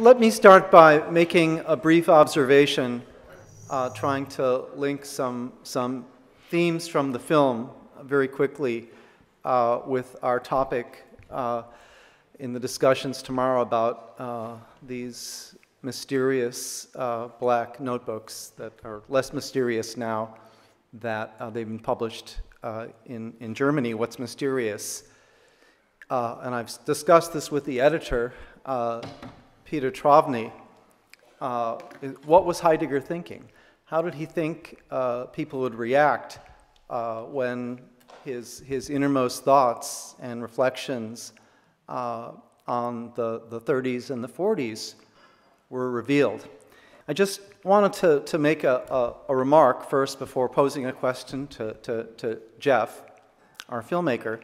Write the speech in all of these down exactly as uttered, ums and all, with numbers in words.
Let me start by making a brief observation, uh, trying to link some, some themes from the film very quickly uh, with our topic uh, in the discussions tomorrow about uh, these mysterious uh, black notebooks that are less mysterious now that uh, they've been published uh, in, in Germany. What's mysterious? Uh, and I've discussed this with the editor, uh, Peter Trovny. Uh, what was Heidegger thinking? How did he think uh, people would react uh, when his, his innermost thoughts and reflections uh, on the, the thirties and the forties were revealed? I just wanted to, to make a, a, a remark first before posing a question to, to, to Jeff, our filmmaker,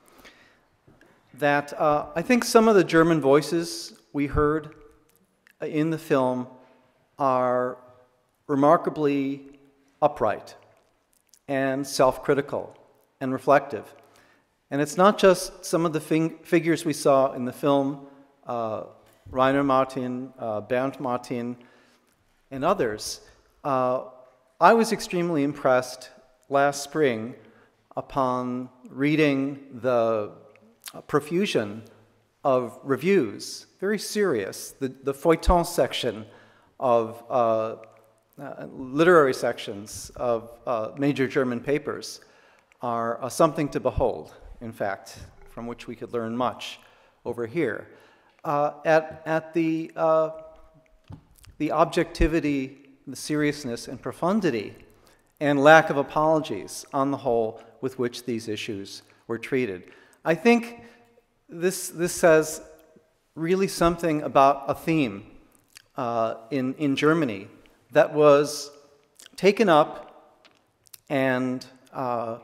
that uh, I think some of the German voices we heard in the film are remarkably upright and self-critical and reflective. And it's not just some of the figures we saw in the film, uh, Rainer Martin, uh, Bernd Martin, and others. Uh, I was extremely impressed last spring upon reading the profusion of reviews, very serious, the, the feuilleton section of uh, uh, literary sections of uh, major German papers are uh, something to behold, in fact, from which we could learn much over here. Uh, at at the, uh, the objectivity, the seriousness and profundity and lack of apologies on the whole with which these issues were treated. I think this, this says really something about a theme uh, in, in Germany that was taken up and uh,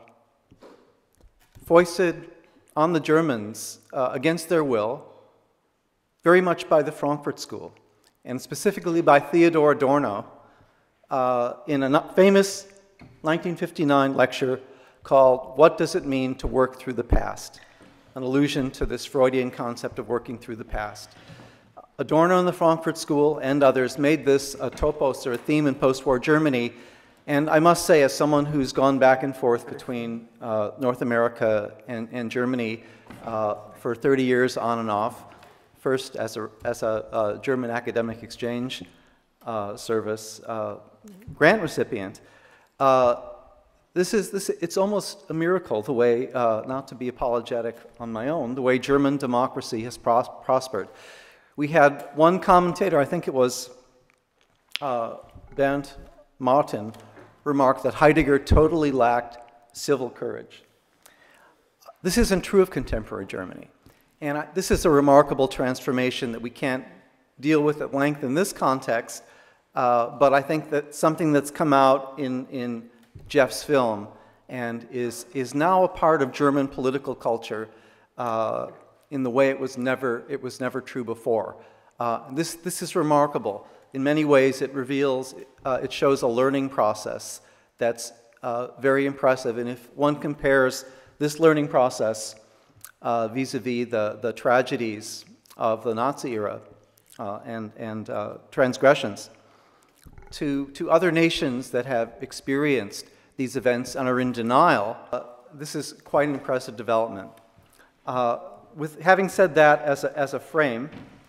foisted on the Germans uh, against their will, very much by the Frankfurt School, and specifically by Theodor Adorno uh, in a famous nineteen fifty-nine lecture called "What Does It Mean to Work Through the Past?" An allusion to this Freudian concept of working through the past. Adorno and the Frankfurt School and others made this a topos or a theme in post-war Germany, and I must say, as someone who's gone back and forth between uh, North America and, and Germany uh, for thirty years on and off, first as a, as a, a German academic exchange uh, service uh, grant recipient, uh, This is, this, it's almost a miracle the way, uh, not to be apologetic on my own, the way German democracy has pros prospered. We had one commentator, I think it was uh, Bernd Martin, remarked that Heidegger totally lacked civil courage. This isn't true of contemporary Germany. And I, this is a remarkable transformation that we can't deal with at length in this context, uh, but I think that something that's come out in, in Jeff's film and is, is now a part of German political culture uh, in the way it was never, it was never true before. Uh, this, this is remarkable. In many ways it reveals, uh, it shows a learning process that's uh, very impressive. And if one compares this learning process uh, vis-a-vis the, the tragedies of the Nazi era uh, and, and uh, transgressions, To, to other nations that have experienced these events and are in denial, uh, this is quite an impressive development. Uh, with having said that as a, as a frame,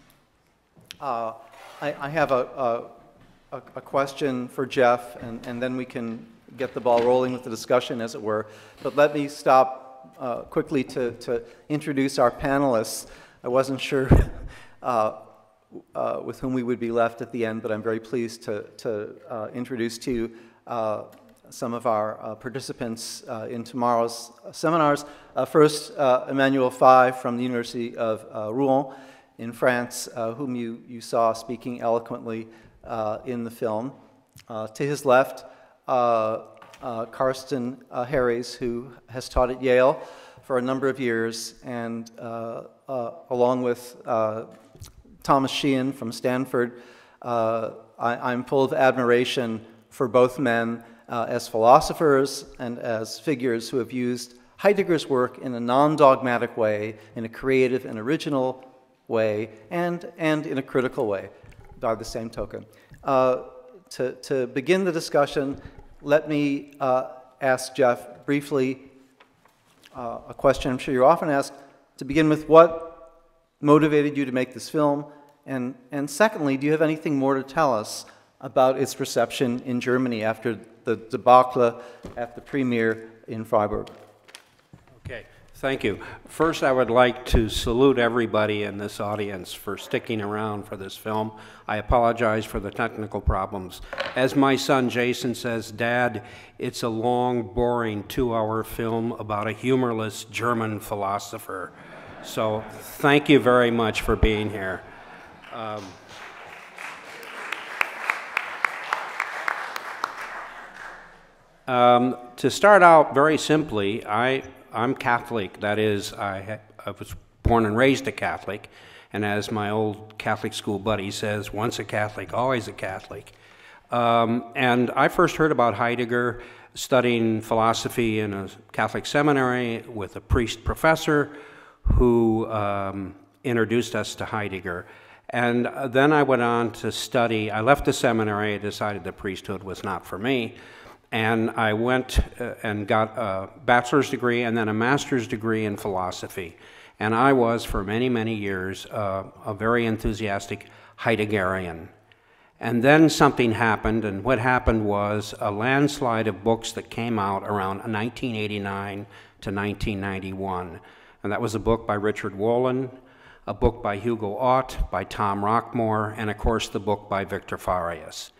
uh, I, I have a, a, a question for Jeff, and, and then we can get the ball rolling with the discussion, as it were. But let me stop uh, quickly to, to introduce our panelists. I wasn't sure uh, Uh, with whom we would be left at the end, but I'm very pleased to, to uh, introduce to you uh, some of our uh, participants uh, in tomorrow's seminars. Uh, first, uh, Emmanuel Faye from the University of uh, Rouen in France, uh, whom you, you saw speaking eloquently uh, in the film. Uh, to his left, uh, uh, Karsten uh, Harries, who has taught at Yale for a number of years, and uh, uh, along with uh, Thomas Sheehan from Stanford. Uh, I, I'm full of admiration for both men uh, as philosophers and as figures who have used Heidegger's work in a non-dogmatic way, in a creative and original way, and, and in a critical way. by the same token. Uh, to, to begin the discussion, let me uh, ask Jeff briefly uh, a question I'm sure you're often asked, to begin with, what motivated you to make this film? And, and secondly, do you have anything more to tell us about its reception in Germany after the debacle at the premiere in Freiburg? Okay, thank you. First, I would like to salute everybody in this audience for sticking around for this film. I apologize for the technical problems. As my son Jason says, Dad, it's a long, boring two-hour film about a humorless German philosopher. So thank you very much for being here. Um, um, to start out very simply, I, I'm Catholic. That is, I, I was born and raised a Catholic. And as my old Catholic school buddy says, once a Catholic, always a Catholic. Um, and I first heard about Heidegger studying philosophy in a Catholic seminary with a priest professor who um, introduced us to Heidegger. And then I went on to study. I left the seminary, I decided the priesthood was not for me, and I went uh, and got a bachelor's degree and then a master's degree in philosophy. And I was, for many, many years, uh, a very enthusiastic Heideggerian. And then something happened, and what happened was a landslide of books that came out around nineteen eighty-nine to nineteen ninety-one. And that was a book by Richard Wolin, a book by Hugo Ott, by Tom Rockmore, and of course the book by Victor Farias.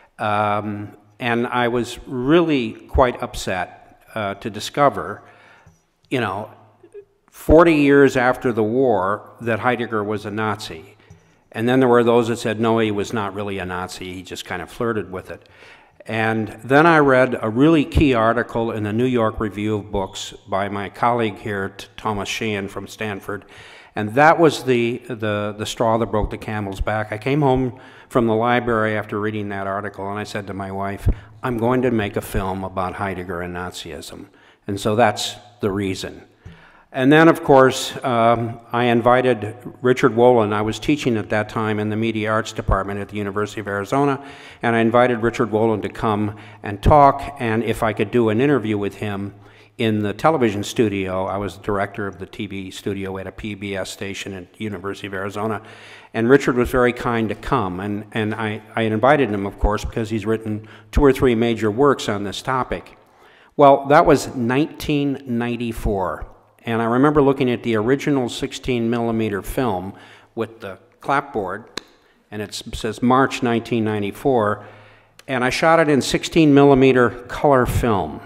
Um, and I was really quite upset uh, to discover, you know, forty years after the war, that Heidegger was a Nazi. And then there were those that said, no, he was not really a Nazi, he just kind of flirted with it. And then I read a really key article in the New York Review of Books by my colleague here, Thomas Sheehan from Stanford, and that was the, the, the straw that broke the camel's back. I came home from the library after reading that article, and I said to my wife, I'm going to make a film about Heidegger and Nazism. And so that's the reason. And then, of course, um, I invited Richard Wolin. I was teaching at that time in the Media Arts Department at the University of Arizona, and I invited Richard Wolin to come and talk, and if I could do an interview with him in the television studio. I was director of the T V studio at a P B S station at the University of Arizona, and Richard was very kind to come, and, and I, I invited him, of course, because he's written two or three major works on this topic. Well, that was nineteen ninety-four. And I remember looking at the original sixteen millimeter film with the clapboard, and it says March nineteen ninety-four, and I shot it in sixteen millimeter color film.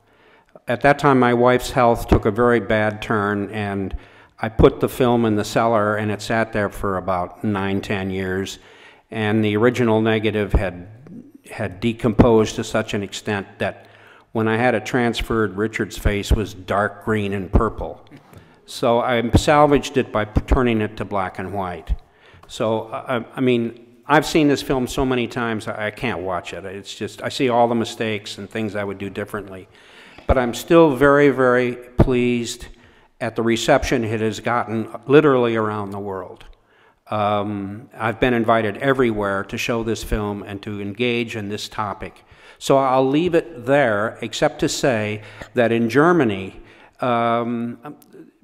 At that time, my wife's health took a very bad turn, and I put the film in the cellar, and it sat there for about nine, ten years, and the original negative had, had decomposed to such an extent that when I had it transferred, Richard's face was dark green and purple. So I salvaged it by turning it to black and white. So, I, I mean, I've seen this film so many times, I can't watch it. It's just, I see all the mistakes and things I would do differently. But I'm still very, very pleased at the reception it has gotten literally around the world. Um, I've been invited everywhere to show this film and to engage in this topic. So I'll leave it there, except to say that in Germany, um,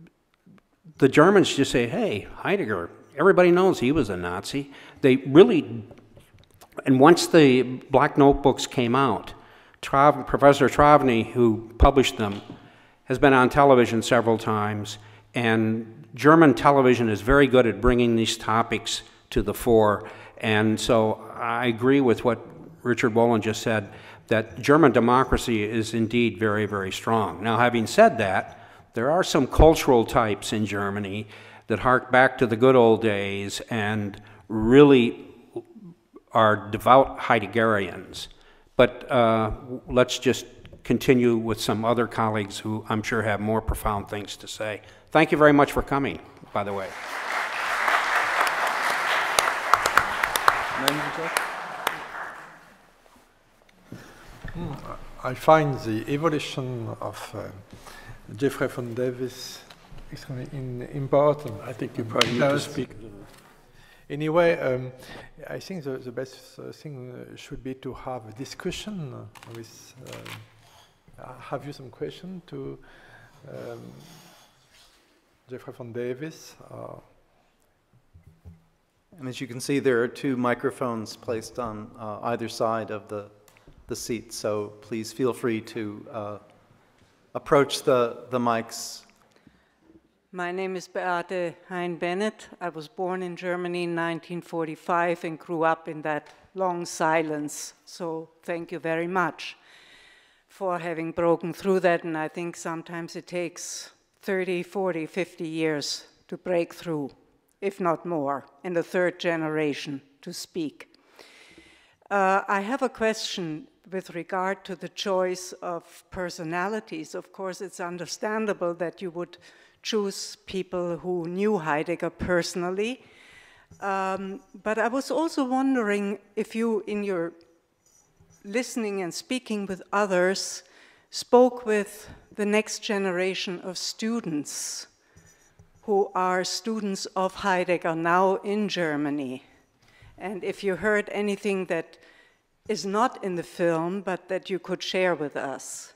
the Germans just say, hey, Heidegger, everybody knows he was a Nazi. They really, and once the Black Notebooks came out, Trav, Professor Travny, who published them, has been on television several times, and German television is very good at bringing these topics to the fore. And so I agree with what Richard Wolin just said, that German democracy is indeed very, very strong. Now, having said that, there are some cultural types in Germany that hark back to the good old days and really are devout Heideggerians. But uh, let's just continue with some other colleagues who I'm sure have more profound things to say. Thank you very much for coming, by the way. I find the evolution of uh, Jeffrey von Davis extremely in, important. I think you probably need to speak. Anyway, um, I think the, the best uh, thing uh, should be to have a discussion with. Uh, have you some question to um, Jeffrey von Davis? Uh, And as you can see, there are two microphones placed on uh, either side of the, the seat, so please feel free to uh, approach the, the mics. My name is Beate Hein-Bennett. I was born in Germany in nineteen forty-five and grew up in that long silence, so thank you very much for having broken through that, and I think sometimes it takes thirty, forty, fifty years to break through, if not more, in the third generation to speak. Uh, I have a question with regard to the choice of personalities. Of course, it's understandable that you would choose people who knew Heidegger personally, um, but I was also wondering if you, in your listening and speaking with others, spoke with the next generation of students who are students of Heidegger now in Germany. And if you heard anything that is not in the film, but that you could share with us.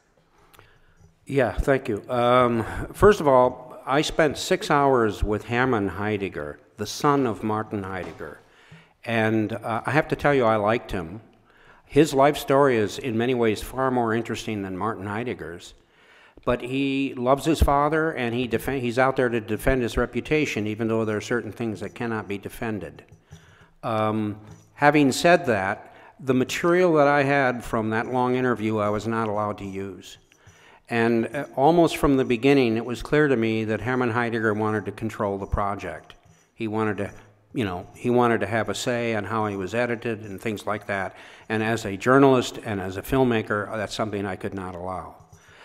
Yeah, thank you. Um, first of all, I spent six hours with Hermann Heidegger, the son of Martin Heidegger. And uh, I have to tell you, I liked him. His life story is in many ways far more interesting than Martin Heidegger's. But he loves his father, and he defend, he's out there to defend his reputation, even though there are certain things that cannot be defended. Um, having said that, the material that I had from that long interview I was not allowed to use. And uh, almost from the beginning, it was clear to me that Hermann Heidegger wanted to control the project. He wanted to, you know, he wanted to have a say on how he was edited and things like that. And as a journalist and as a filmmaker, that's something I could not allow.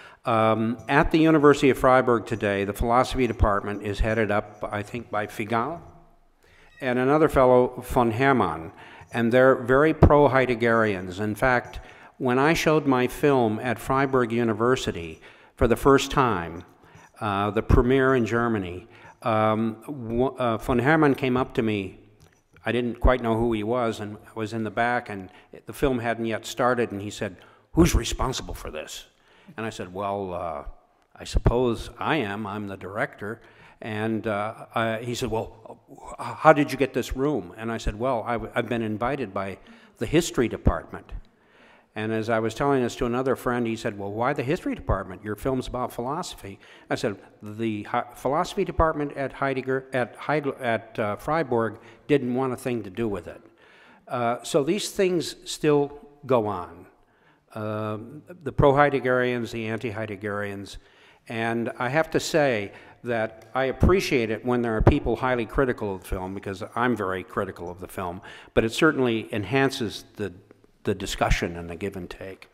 Um, at the University of Freiburg today, the philosophy department is headed up, I think, by Figal and another fellow, von Hermann, and they're very pro-Heideggerians. In fact, when I showed my film at Freiburg University for the first time, uh, the premiere in Germany, um, uh, von Hermann came up to me. I didn't quite know who he was, and I was in the back, and the film hadn't yet started, and he said, "Who's responsible for this?" And I said, well, uh, I suppose I am. I'm the director. And uh, I, he said, well, how did you get this room? And I said, well, I've, I've been invited by the history department. And as I was telling this to another friend, he said, well, why the history department? Your film's about philosophy. I said, the philosophy department at Heidegger, at, Heidegger, at uh, Freiburg didn't want a thing to do with it. Uh, so these things still go on. Uh, the pro-Heideggerians, the anti-Heideggerians, and I have to say that I appreciate it when there are people highly critical of the film, because I'm very critical of the film, but it certainly enhances the, the discussion and the give and take.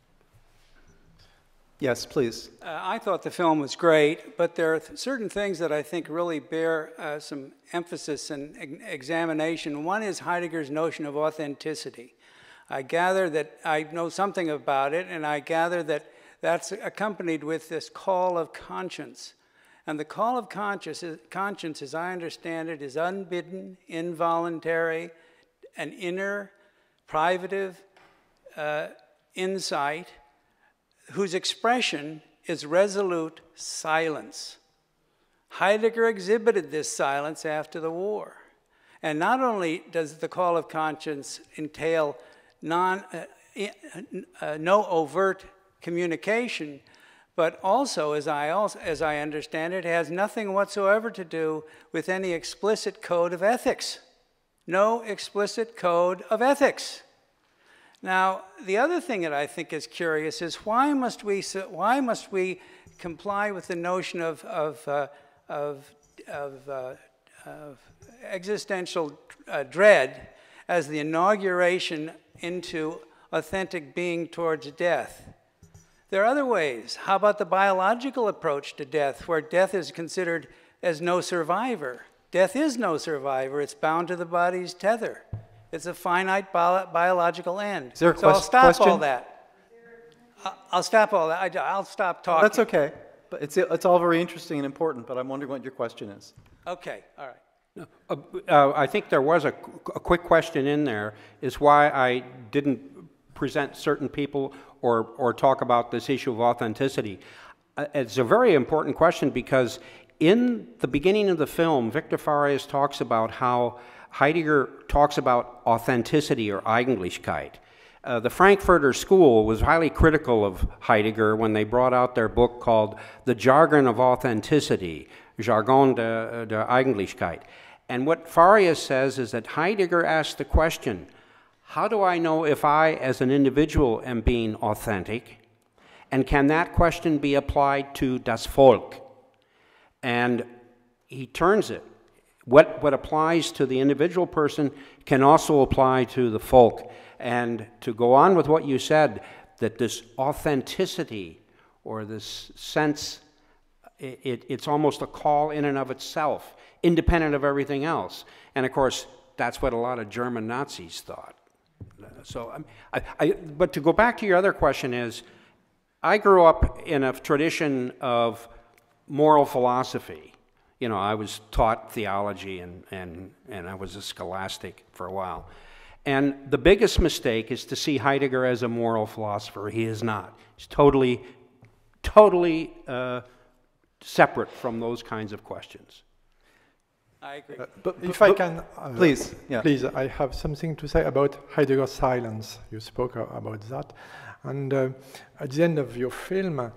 Yes, please. Uh, I thought the film was great, but there are th certain things that I think really bear uh, some emphasis and examination. One is Heidegger's notion of authenticity. I gather that I know something about it, and I gather that that's accompanied with this call of conscience. And the call of conscience, conscience, as I understand it, is unbidden, involuntary, an inner, privative uh, insight whose expression is resolute silence. Heidegger exhibited this silence after the war. And not only does the call of conscience entail non, uh, uh, no overt communication, but also, as I, also, as I understand it, has nothing whatsoever to do with any explicit code of ethics. No explicit code of ethics. Now, the other thing that I think is curious is why must we, why must we comply with the notion of, of, uh, of, of, uh, of existential uh, dread as the inauguration into authentic being towards death? There are other ways. How about the biological approach to death, where death is considered as no survivor? Death is no survivor. It's bound to the body's tether. It's a finite bio biological end. Is there a so I'll stop question? all that. I'll stop all that. I'll stop talking. That's okay. But it's, it's all very interesting and important, but I'm wondering what your question is. Okay, all right. Uh, uh, I think there was a, a quick question in there, is why I didn't present certain people or, or talk about this issue of authenticity. Uh, it's a very important question because in the beginning of the film, Victor Farias talks about how Heidegger talks about authenticity or Eigentlichkeit. Uh, the Frankfurter School was highly critical of Heidegger when they brought out their book called The Jargon of Authenticity, Jargon de, de Eigentlichkeit. And what Farias says is that Heidegger asked the question, how do I know if I, as an individual, am being authentic? And can that question be applied to das Volk? And he turns it. What, what applies to the individual person can also apply to the folk. And to go on with what you said, that this authenticity or this sense, it, it, it's almost a call in and of itself, independent of everything else. And of course, that's what a lot of German Nazis thought. So, I, I, but to go back to your other question is, I grew up in a tradition of moral philosophy. You know, I was taught theology and, and, and I was a scholastic for a while. And the biggest mistake is to see Heidegger as a moral philosopher. He is not. He's totally, totally uh, separate from those kinds of questions. I agree. Uh, but if I can, uh, please, yeah. please, I have something to say about Heidegger's silence. You spoke uh, about that, and uh, at the end of your film,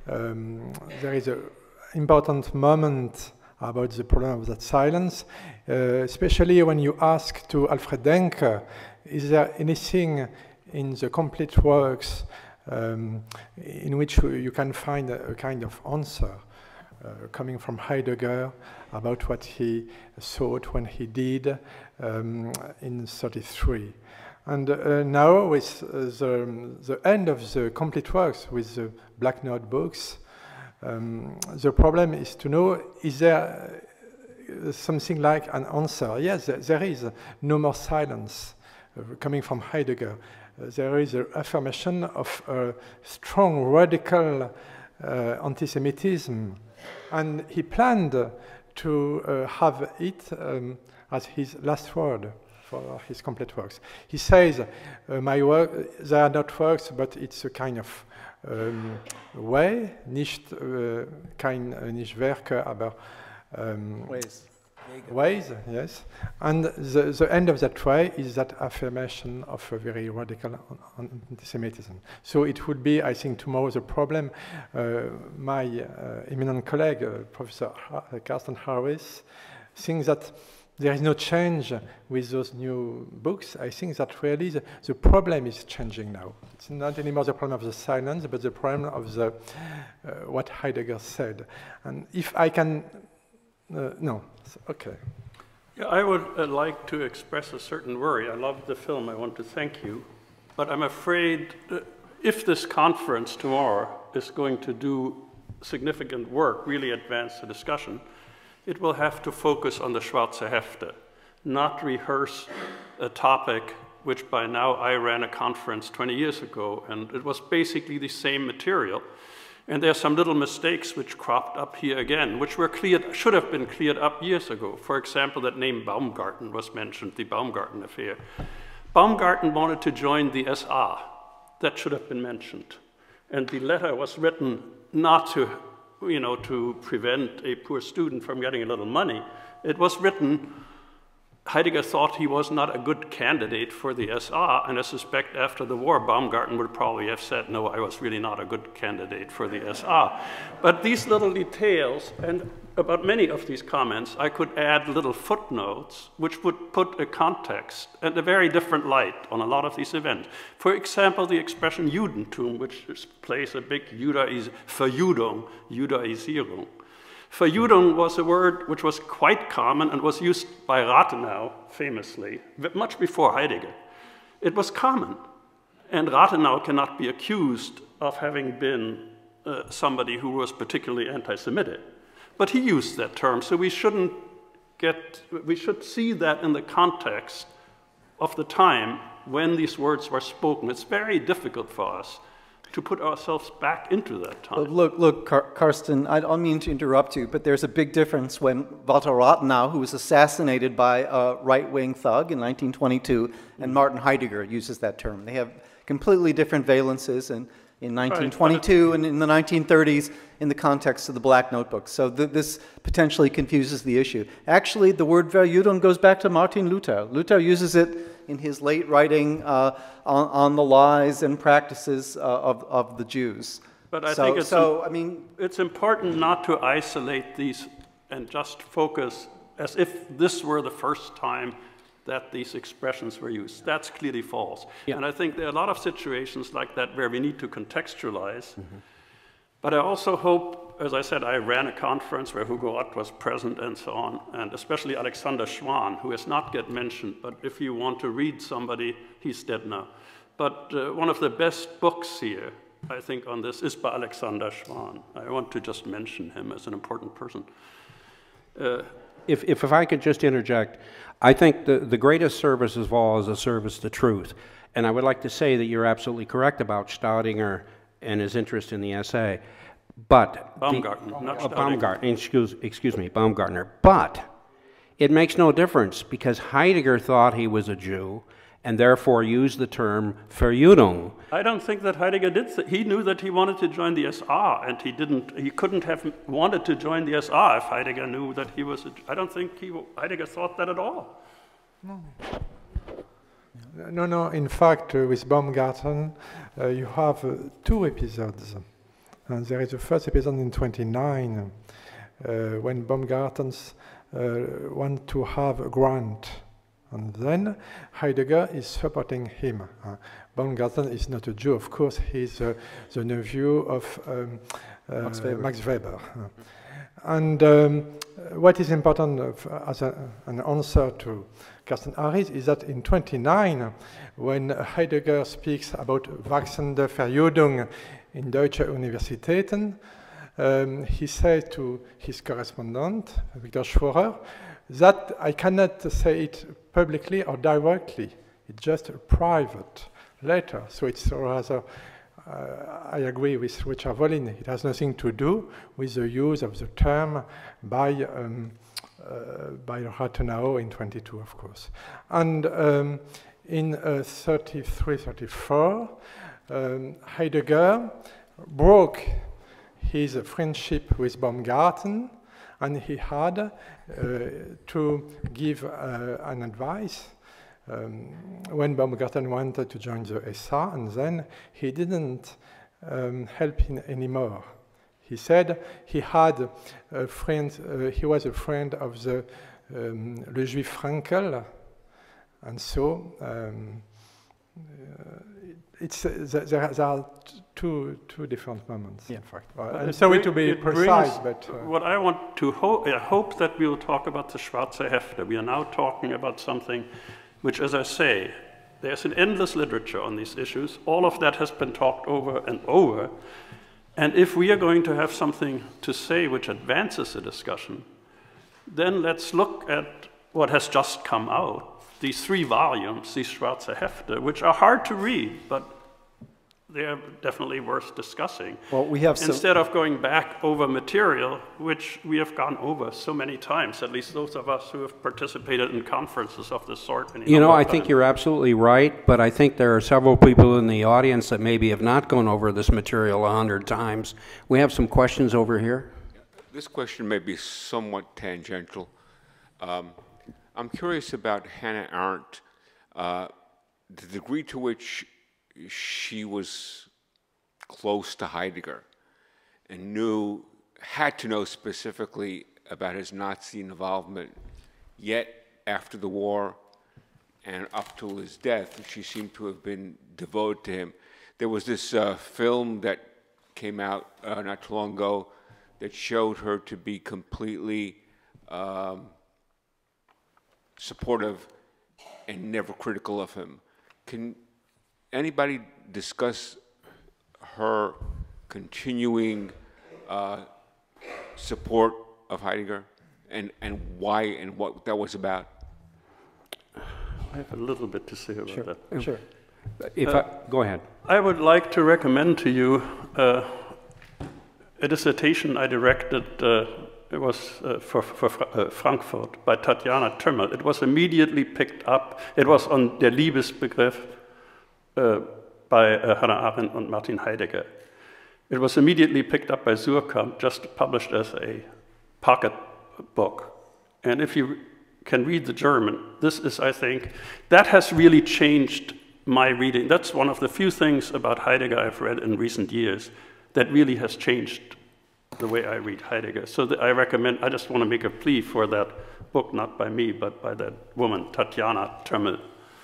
um, there is an important moment about the problem of that silence, uh, especially when you ask to Alfred Denker, is there anything in the complete works um, in which you can find a, a kind of answer uh, coming from Heidegger about what he thought when he did um, in thirty-three. And uh, now with uh, the, the end of the complete works, with the black notebooks, um, the problem is to know, is there uh, something like an answer? Yes, there, there is no more silence uh, coming from Heidegger. Uh, there is an affirmation of a strong radical uh, anti-Semitism. And he planned to uh, have it um, as his last word for his complete works. He says, uh, my work, they are not works, but it's a kind of um, way, nicht uh, kein uh, nicht Werke, aber um, Ways. ways, yes. And the, the end of that way is that affirmation of a very radical anti-Semitism. So it would be, I think, tomorrow the problem. Uh, my uh, eminent colleague, uh, Professor ha Karsten Harries, thinks that there is no change with those new books. I think that really the, the problem is changing now. It's not anymore the problem of the silence, but the problem of the, uh, what Heidegger said. And if I can, uh, no, okay. Yeah, I would uh, like to express a certain worry. I love the film, I want to thank you. But I'm afraid uh, if this conference tomorrow is going to do significant work, really advance the discussion, it will have to focus on the Schwarze Hefte, not rehearse a topic which by now I ran a conference twenty years ago, and it was basically the same material. And there are some little mistakes which cropped up here again, which were cleared, should have been cleared up years ago. For example, that name Baumgarten was mentioned, the Baumgarten affair. Baumgarten wanted to join the S A. That should have been mentioned. And the letter was written not to you know, to prevent a poor student from getting a little money. It was written, Heidegger thought he was not a good candidate for the S A, and I suspect after the war, Baumgarten would probably have said, no, I was really not a good candidate for the S A. But these little details, and about many of these comments, I could add little footnotes, which would put a context and a very different light on a lot of these events. For example, the expression Judentum, which plays a big Judaiz Verjudung, Judaisierung. Verjudung was a word which was quite common and was used by Rathenau, famously, much before Heidegger. It was common, and Rathenau cannot be accused of having been uh, somebody who was particularly anti-Semitic. But he used that term, so we shouldn't get, we should see that in the context of the time when these words were spoken. It's very difficult for us to put ourselves back into that time. Well, look, look, Car Karsten, I don't mean to interrupt you, but there's a big difference when Walter Rathenau, who was assassinated by a right-wing thug in nineteen twenty-two, and Martin Heidegger uses that term. They have completely different valences, and in nineteen twenty-two and in the nineteen thirties in the context of the Black Notebook. So th this potentially confuses the issue. Actually, the word Verjudung goes back to Martin Luther. Luther uses it in his late writing uh, on, on the lies and practices uh, of, of the Jews. But I so, think it's, so, I mean, it's important not to isolate these and just focus as if this were the first time that these expressions were used. That's clearly false. Yeah. And I think there are a lot of situations like that where we need to contextualize. Mm-hmm. But I also hope, as I said, I ran a conference where Hugo Ott was present and so on, and especially Alexander Schwann, who has not yet mentioned, but if you want to read somebody, he's dead now. But uh, one of the best books here, I think, on this is by Alexander Schwann. I want to just mention him as an important person. Uh, If, if, if I could just interject, I think the, the greatest service of all is a service to truth. And I would like to say that you're absolutely correct about Staudinger and his interest in the essay. But Baumgartner, the, not uh, Staudinger. Baumgartner, excuse, excuse me, Baumgartner. But it makes no difference because Heidegger thought he was a Jew and therefore used the term Verjudung. I don't think that Heidegger did. Th he knew that he wanted to join the S R, and he didn't. He couldn't have wanted to join the S R if Heidegger knew that he was. A, I don't think he, Heidegger thought that at all. No, no. no in fact, uh, with Baumgarten, uh, you have uh, two episodes. And there is the first episode in twenty-nine, uh, when Baumgartens uh, want to have a grant. And then Heidegger is supporting him. Uh, Baumgarten is not a Jew, of course, he's uh, the nephew of um, uh, Max Weber. Max Weber. Uh, and um, what is important of, uh, as a, an answer to Karsten Harries is that in twenty-nine, when Heidegger speaks about wachsende Verjudung in deutsche Universitäten, um, he says to his correspondent, Victor Schworer, that I cannot say it publicly or directly. It's just a private letter. So it's rather, uh, I agree with Richard Wolin, it has nothing to do with the use of the term by, um, uh, by Rathenau in twenty-two, of course. And um, in uh, thirty-three, thirty-four, um, Heidegger broke his friendship with Baumgarten, and he had uh, to give uh, an advice um, when Baumgarten wanted to join the S R, and then he didn't um, help him anymore. He said he had a friend, uh, he was a friend of the um, Le Juif Frankel, and so um, uh, it's, uh, there, there are two, two different moments, yeah. In fact. Well, I'm sorry to be precise, but... Uh, what I want to hope, I hope that we will talk about the Schwarze Hefte. We are now talking about something which, as I say, there's an endless literature on these issues. All of that has been talked over and over. And if we are going to have something to say which advances the discussion, then let's look at what has just come out. These three volumes, these Schwarze Hefte, which are hard to read, but they're definitely worth discussing. Well, we have Instead of going back over material, which we have gone over so many times, at least those of us who have participated in conferences of this sort. You know, I think you're absolutely right, but I think there are several people in the audience that maybe have not gone over this material a hundred times. We have some questions over here. This question may be somewhat tangential. Um, I'm curious about Hannah Arendt, uh, the degree to which she was close to Heidegger and knew, had to know specifically about his Nazi involvement, yet after the war and up till his death, she seemed to have been devoted to him. There was this uh, film that came out uh, not too long ago that showed her to be completely um, supportive and never critical of him. Can anybody discuss her continuing uh, support of Heidegger and, and why and what that was about? I have a little bit to say about sure. that. Sure. If Uh, I, go ahead. I would like to recommend to you uh, a dissertation I directed. Uh, it was uh, for, for uh, Frankfurt by Tatjana Tömmel. It was immediately picked up. It was on Der Liebesbegriff uh, by uh, Hannah Arendt and Martin Heidegger. It was immediately picked up by Suhrkamp, just published as a pocket book. And if you can read the German, this is, I think, that has really changed my reading. That's one of the few things about Heidegger I've read in recent years that really has changed the way I read Heidegger. So I recommend, I just want to make a plea for that book, not by me, but by that woman, Tatjana Tömmel.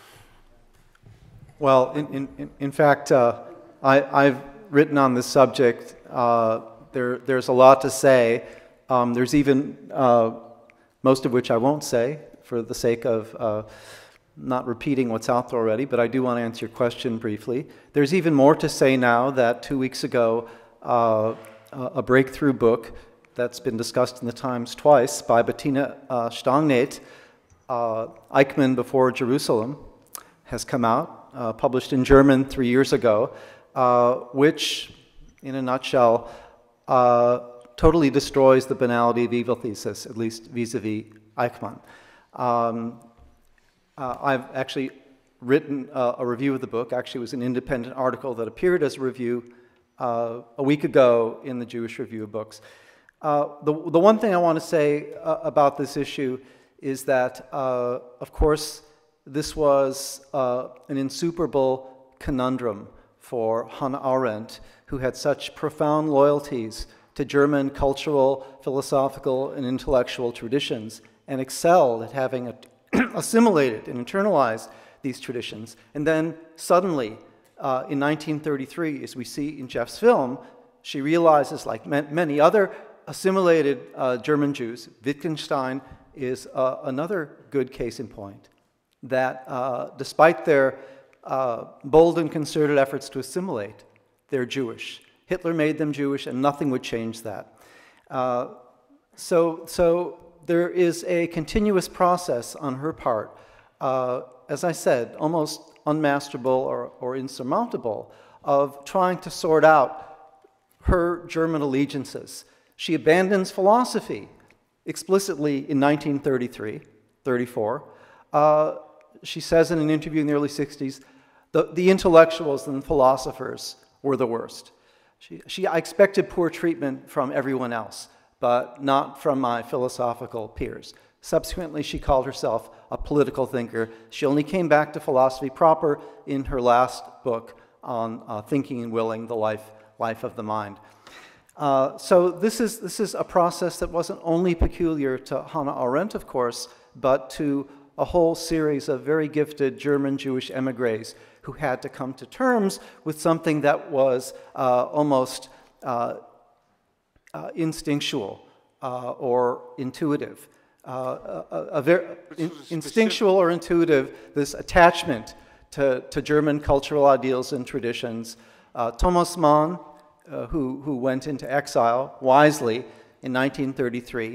Well, in, in, in fact, uh, I, I've written on this subject. Uh, there, there's a lot to say. Um, there's even, uh, most of which I won't say for the sake of uh, not repeating what's out there already, but I do want to answer your question briefly. There's even more to say now that two weeks ago, uh, a breakthrough book that's been discussed in the Times twice by Bettina uh, Stangneth, uh, Eichmann Before Jerusalem, has come out, uh, published in German three years ago, uh, which, in a nutshell, uh, totally destroys the banality of evil thesis, at least vis-a-vis Eichmann. Um, uh, I've actually written uh, a review of the book. Actually, it was an independent article that appeared as a review uh, a week ago in the Jewish Review of Books. Uh, the, the one thing I want to say uh, about this issue is that, uh, of course, this was uh, an insuperable conundrum for Hannah Arendt, who had such profound loyalties to German cultural, philosophical, and intellectual traditions, and excelled at having assimilated and internalized these traditions. And then suddenly, uh, in nineteen thirty-three, as we see in Jeff's film, she realizes, like many other assimilated uh, German Jews, Wittgenstein is uh, another good case in point, that uh, despite their uh, bold and concerted efforts to assimilate, they're Jewish. Hitler made them Jewish, and nothing would change that. Uh, so, so there is a continuous process on her part, uh, as I said, almost unmasterable or, or insurmountable, of trying to sort out her German allegiances. She abandons philosophy explicitly in nineteen thirty-three, thirty-four. Uh, she says in an interview in the early sixties, the, the intellectuals and philosophers were the worst. She, she, I expected poor treatment from everyone else, but not from my philosophical peers. Subsequently, she called herself a political thinker. She only came back to philosophy proper in her last book on uh, Thinking and Willing, the life, life of the mind. Uh, so this is, this is a process that wasn't only peculiar to Hannah Arendt, of course, but to a whole series of very gifted German Jewish emigres who had to come to terms with something that was uh, almost uh, uh, instinctual uh, or intuitive. Uh, a, a very in, instinctual or intuitive, this attachment to, to German cultural ideals and traditions. Uh, Thomas Mann, uh, who, who went into exile wisely in nineteen thirty-three,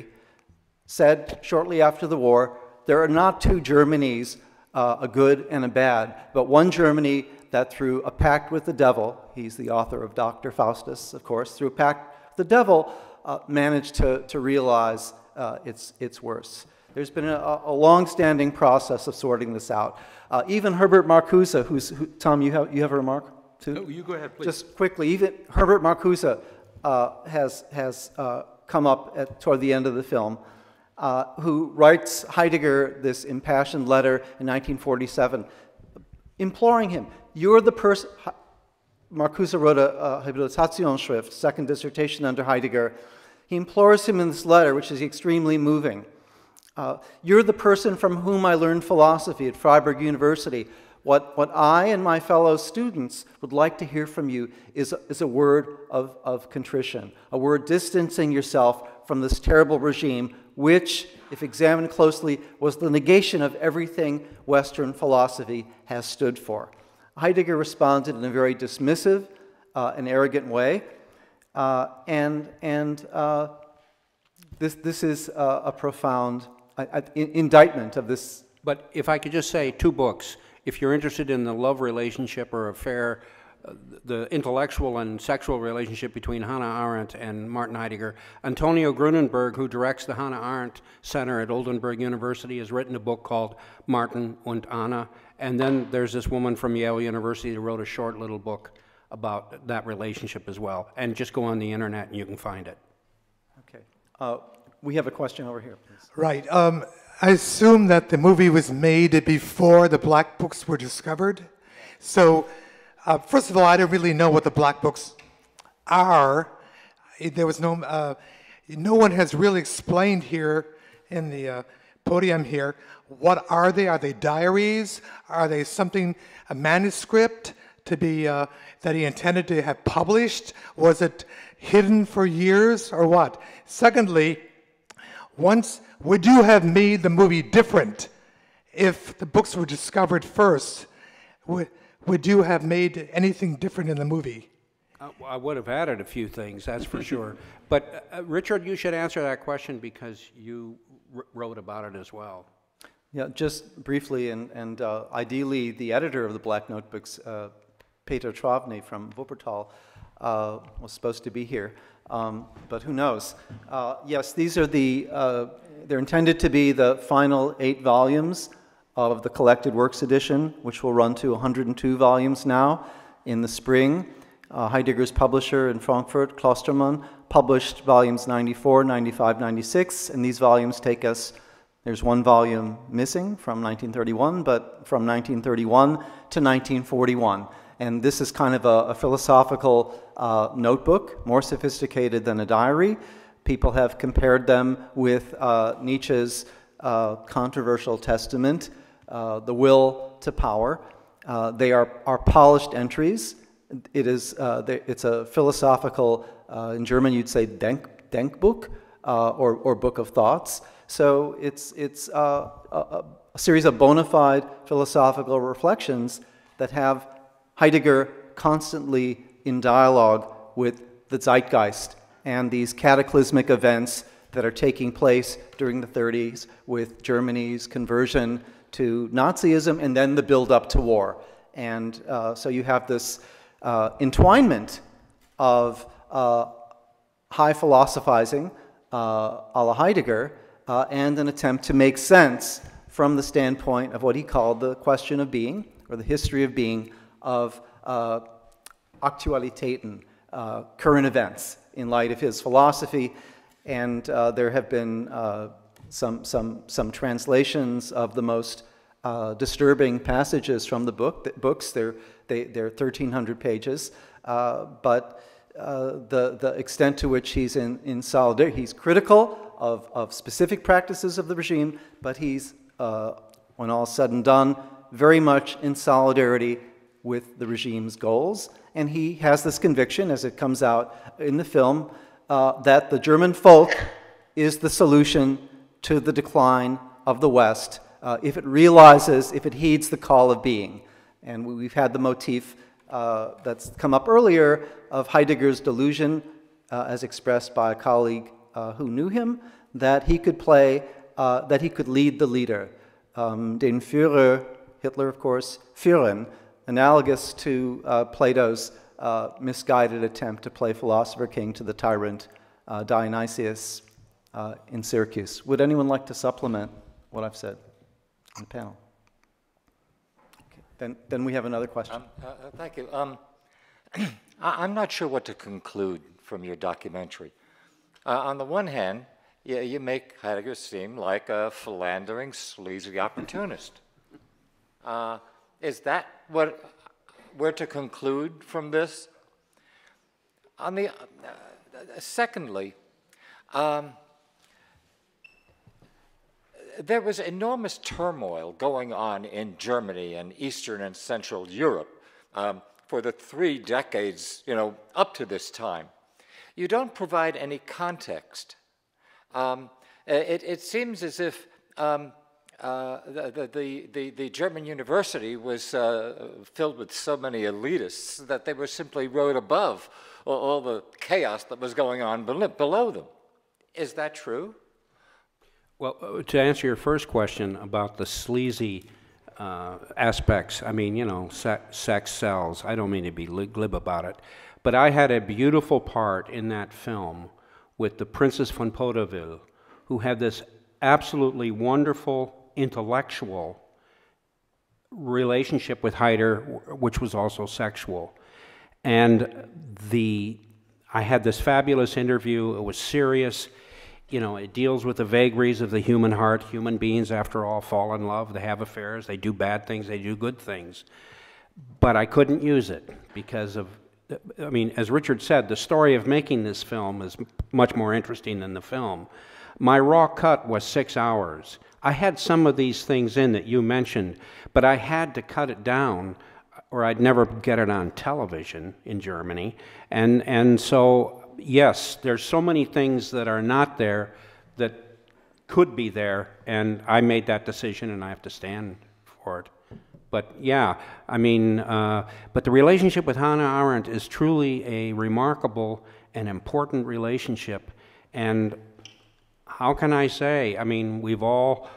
said shortly after the war, there are not two Germanys, uh, a good and a bad, but one Germany that through a pact with the devil, he's the author of Doctor Faustus, of course, through a pact with the devil, uh, managed to, to realize uh, its, its worst. There's been a, a long-standing process of sorting this out. Uh, even Herbert Marcuse, who's, who, Tom, you have, you have a remark too? Oh, you go ahead, please. Just quickly, even Herbert Marcuse uh, has, has uh, come up at, toward the end of the film, uh, who writes Heidegger this impassioned letter in nineteen forty-seven, imploring him, you're the person, Marcuse wrote a, a Habilitationsschrift, second dissertation under Heidegger. He implores him in this letter, which is extremely moving. Uh, you're the person from whom I learned philosophy at Freiburg University. What, what I and my fellow students would like to hear from you is, is a word of, of contrition, a word distancing yourself from this terrible regime, which, if examined closely, was the negation of everything Western philosophy has stood for. Heidegger responded in a very dismissive uh, and arrogant way, uh, and, and uh, this, this is uh, a profound uh, indictment of this. But if I could just say two books. if you're interested in the love relationship or affair, uh, the intellectual and sexual relationship between Hannah Arendt and Martin Heidegger, Antonio Grunenberg, who directs the Hannah Arendt Center at Oldenburg University, has written a book called Martin und Anna. And then there's this woman from Yale University who wrote a short little book about that relationship as well. And just go on the internet and you can find it. Okay. Uh, we have a question over here, please. Right. Um, I assume that the movie was made before the black books were discovered. So, uh, first of all, I don't really know what the black books are. There was no, uh, no one has really explained here in the uh, podium here. What are they? Are they diaries? Are they something, a manuscript to be, uh, that he intended to have published? Was it hidden for years or what? Secondly, once, would you have made the movie different if the books were discovered first? Would, would you have made anything different in the movie? Uh, I would have added a few things, that's for sure. But uh, Richard, you should answer that question because you wrote about it as well. Yeah, just briefly, and, and uh, ideally, the editor of the Black Notebooks, uh, Peter Travny from Wuppertal, uh, was supposed to be here, um, but who knows? Uh, yes, these are the, uh, they're intended to be the final eight volumes of the Collected Works edition, which will run to one hundred two volumes now in the spring. Uh, Heidegger's publisher in Frankfurt, Klostermann, published volumes ninety-four, ninety-five, ninety-six, and these volumes take us, there's one volume missing from nineteen thirty-one, but from nineteen thirty-one to nineteen forty-one. And this is kind of a, a philosophical uh, notebook, more sophisticated than a diary. People have compared them with uh, Nietzsche's uh, controversial testament, uh, The Will to Power. Uh, they are, are polished entries. It is, uh, they, it's a philosophical, uh, in German you'd say Denk, Denkbuch, uh, or, or book of thoughts. So it's, it's uh, a, a series of bona fide philosophical reflections that have Heidegger constantly in dialogue with the zeitgeist and these cataclysmic events that are taking place during the thirties with Germany's conversion to Nazism and then the build-up to war. And uh, so you have this uh, entwinement of uh, high philosophizing uh, a la Heidegger uh, and an attempt to make sense from the standpoint of what he called the question of being, or the history of being, of uh, Aktualitäten, uh, current events, in light of his philosophy. And uh, there have been uh, some, some, some translations of the most uh, disturbing passages from the book. The books, they're, they, they're thirteen hundred pages, uh, but uh, the, the extent to which he's in, in solidarity, he's critical of, of specific practices of the regime, but he's, uh, when all is said and done, very much in solidarity with the regime's goals. And he has this conviction, as it comes out in the film, uh, that the German folk is the solution to the decline of the West, uh, if it realizes, if it heeds the call of being. And we've had the motif uh, that's come up earlier of Heidegger's delusion, uh, as expressed by a colleague uh, who knew him, that he could play, uh, that he could lead the leader. Um, den Führer, Hitler, of course, führen, analogous to uh, Plato's uh, misguided attempt to play philosopher king to the tyrant uh, Dionysius uh, in Syracuse. Would anyone like to supplement what I've said on the panel? Okay. Then, then we have another question. Um, uh, thank you. Um, I'm not sure what to conclude from your documentary. Uh, on the one hand, you, you make Heidegger seem like a philandering, sleazy opportunist. Uh, Is that what we're to conclude from this? On the, uh, secondly, um, there was enormous turmoil going on in Germany and Eastern and Central Europe um, for the three decades, you know, up to this time. You don't provide any context. Um, it, it seems as if um, Uh, the, the, the, the German university was uh, filled with so many elitists that they were simply rode above all, all the chaos that was going on below them. Is that true? Well, uh, to answer your first question about the sleazy uh, aspects. I mean, you know, se sex sells. I don't mean to be glib about it. But I had a beautiful part in that film with the Princess von Potterville, who had this absolutely wonderful intellectual relationship with Heidegger, which was also sexual. And the, I had this fabulous interview. It was serious. You know, it deals with the vagaries of the human heart. Human beings, after all, fall in love. They have affairs. They do bad things. They do good things. But I couldn't use it because of, I mean, as Richard said, the story of making this film is much more interesting than the film. My raw cut was six hours. I had some of these things in that you mentioned, but I had to cut it down or I'd never get it on television in Germany. And, and so, yes, there's so many things that are not there that could be there, and I made that decision and I have to stand for it. But yeah, I mean, uh, but the relationship with Hannah Arendt is truly a remarkable and important relationship. And how can I say, I mean, we've all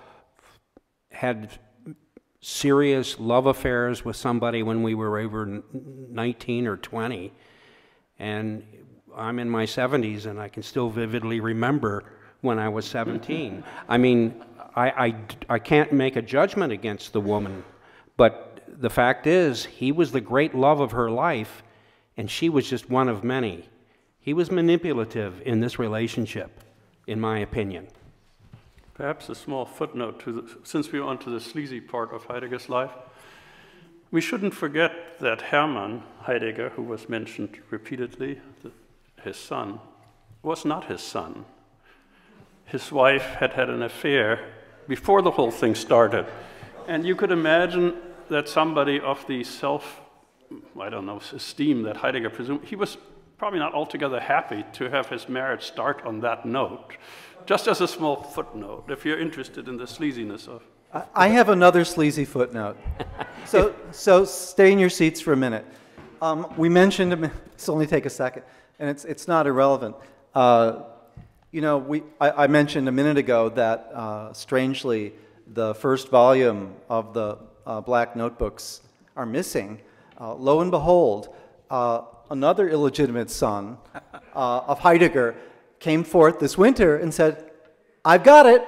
had serious love affairs with somebody when we were over nineteen or twenty. And I'm in my seventies and I can still vividly remember when I was seventeen. I mean, I, I, I can't make a judgment against the woman, but the fact is, he was the great love of her life, and she was just one of many. He was manipulative in this relationship, in my opinion. Perhaps a small footnote, to the, since we're on to the sleazy part of Heidegger's life. We shouldn't forget that Hermann Heidegger, who was mentioned repeatedly, the, his son, was not his son. His wife had had an affair before the whole thing started. And you could imagine that somebody of the self, I don't know, esteem that Heidegger presumed, he was probably not altogether happy to have his marriage start on that note. Just as a small footnote, if you're interested in the sleaziness of... I have another sleazy footnote. So, so stay in your seats for a minute. Um, we mentioned, this will only take a second, and it's, it's not irrelevant. Uh, you know, we, I, I mentioned a minute ago that, uh, strangely, the first volume of the uh, Black Notebooks are missing. Uh, lo and behold, uh, another illegitimate son uh, of Heidegger came forth this winter and said, I've got it.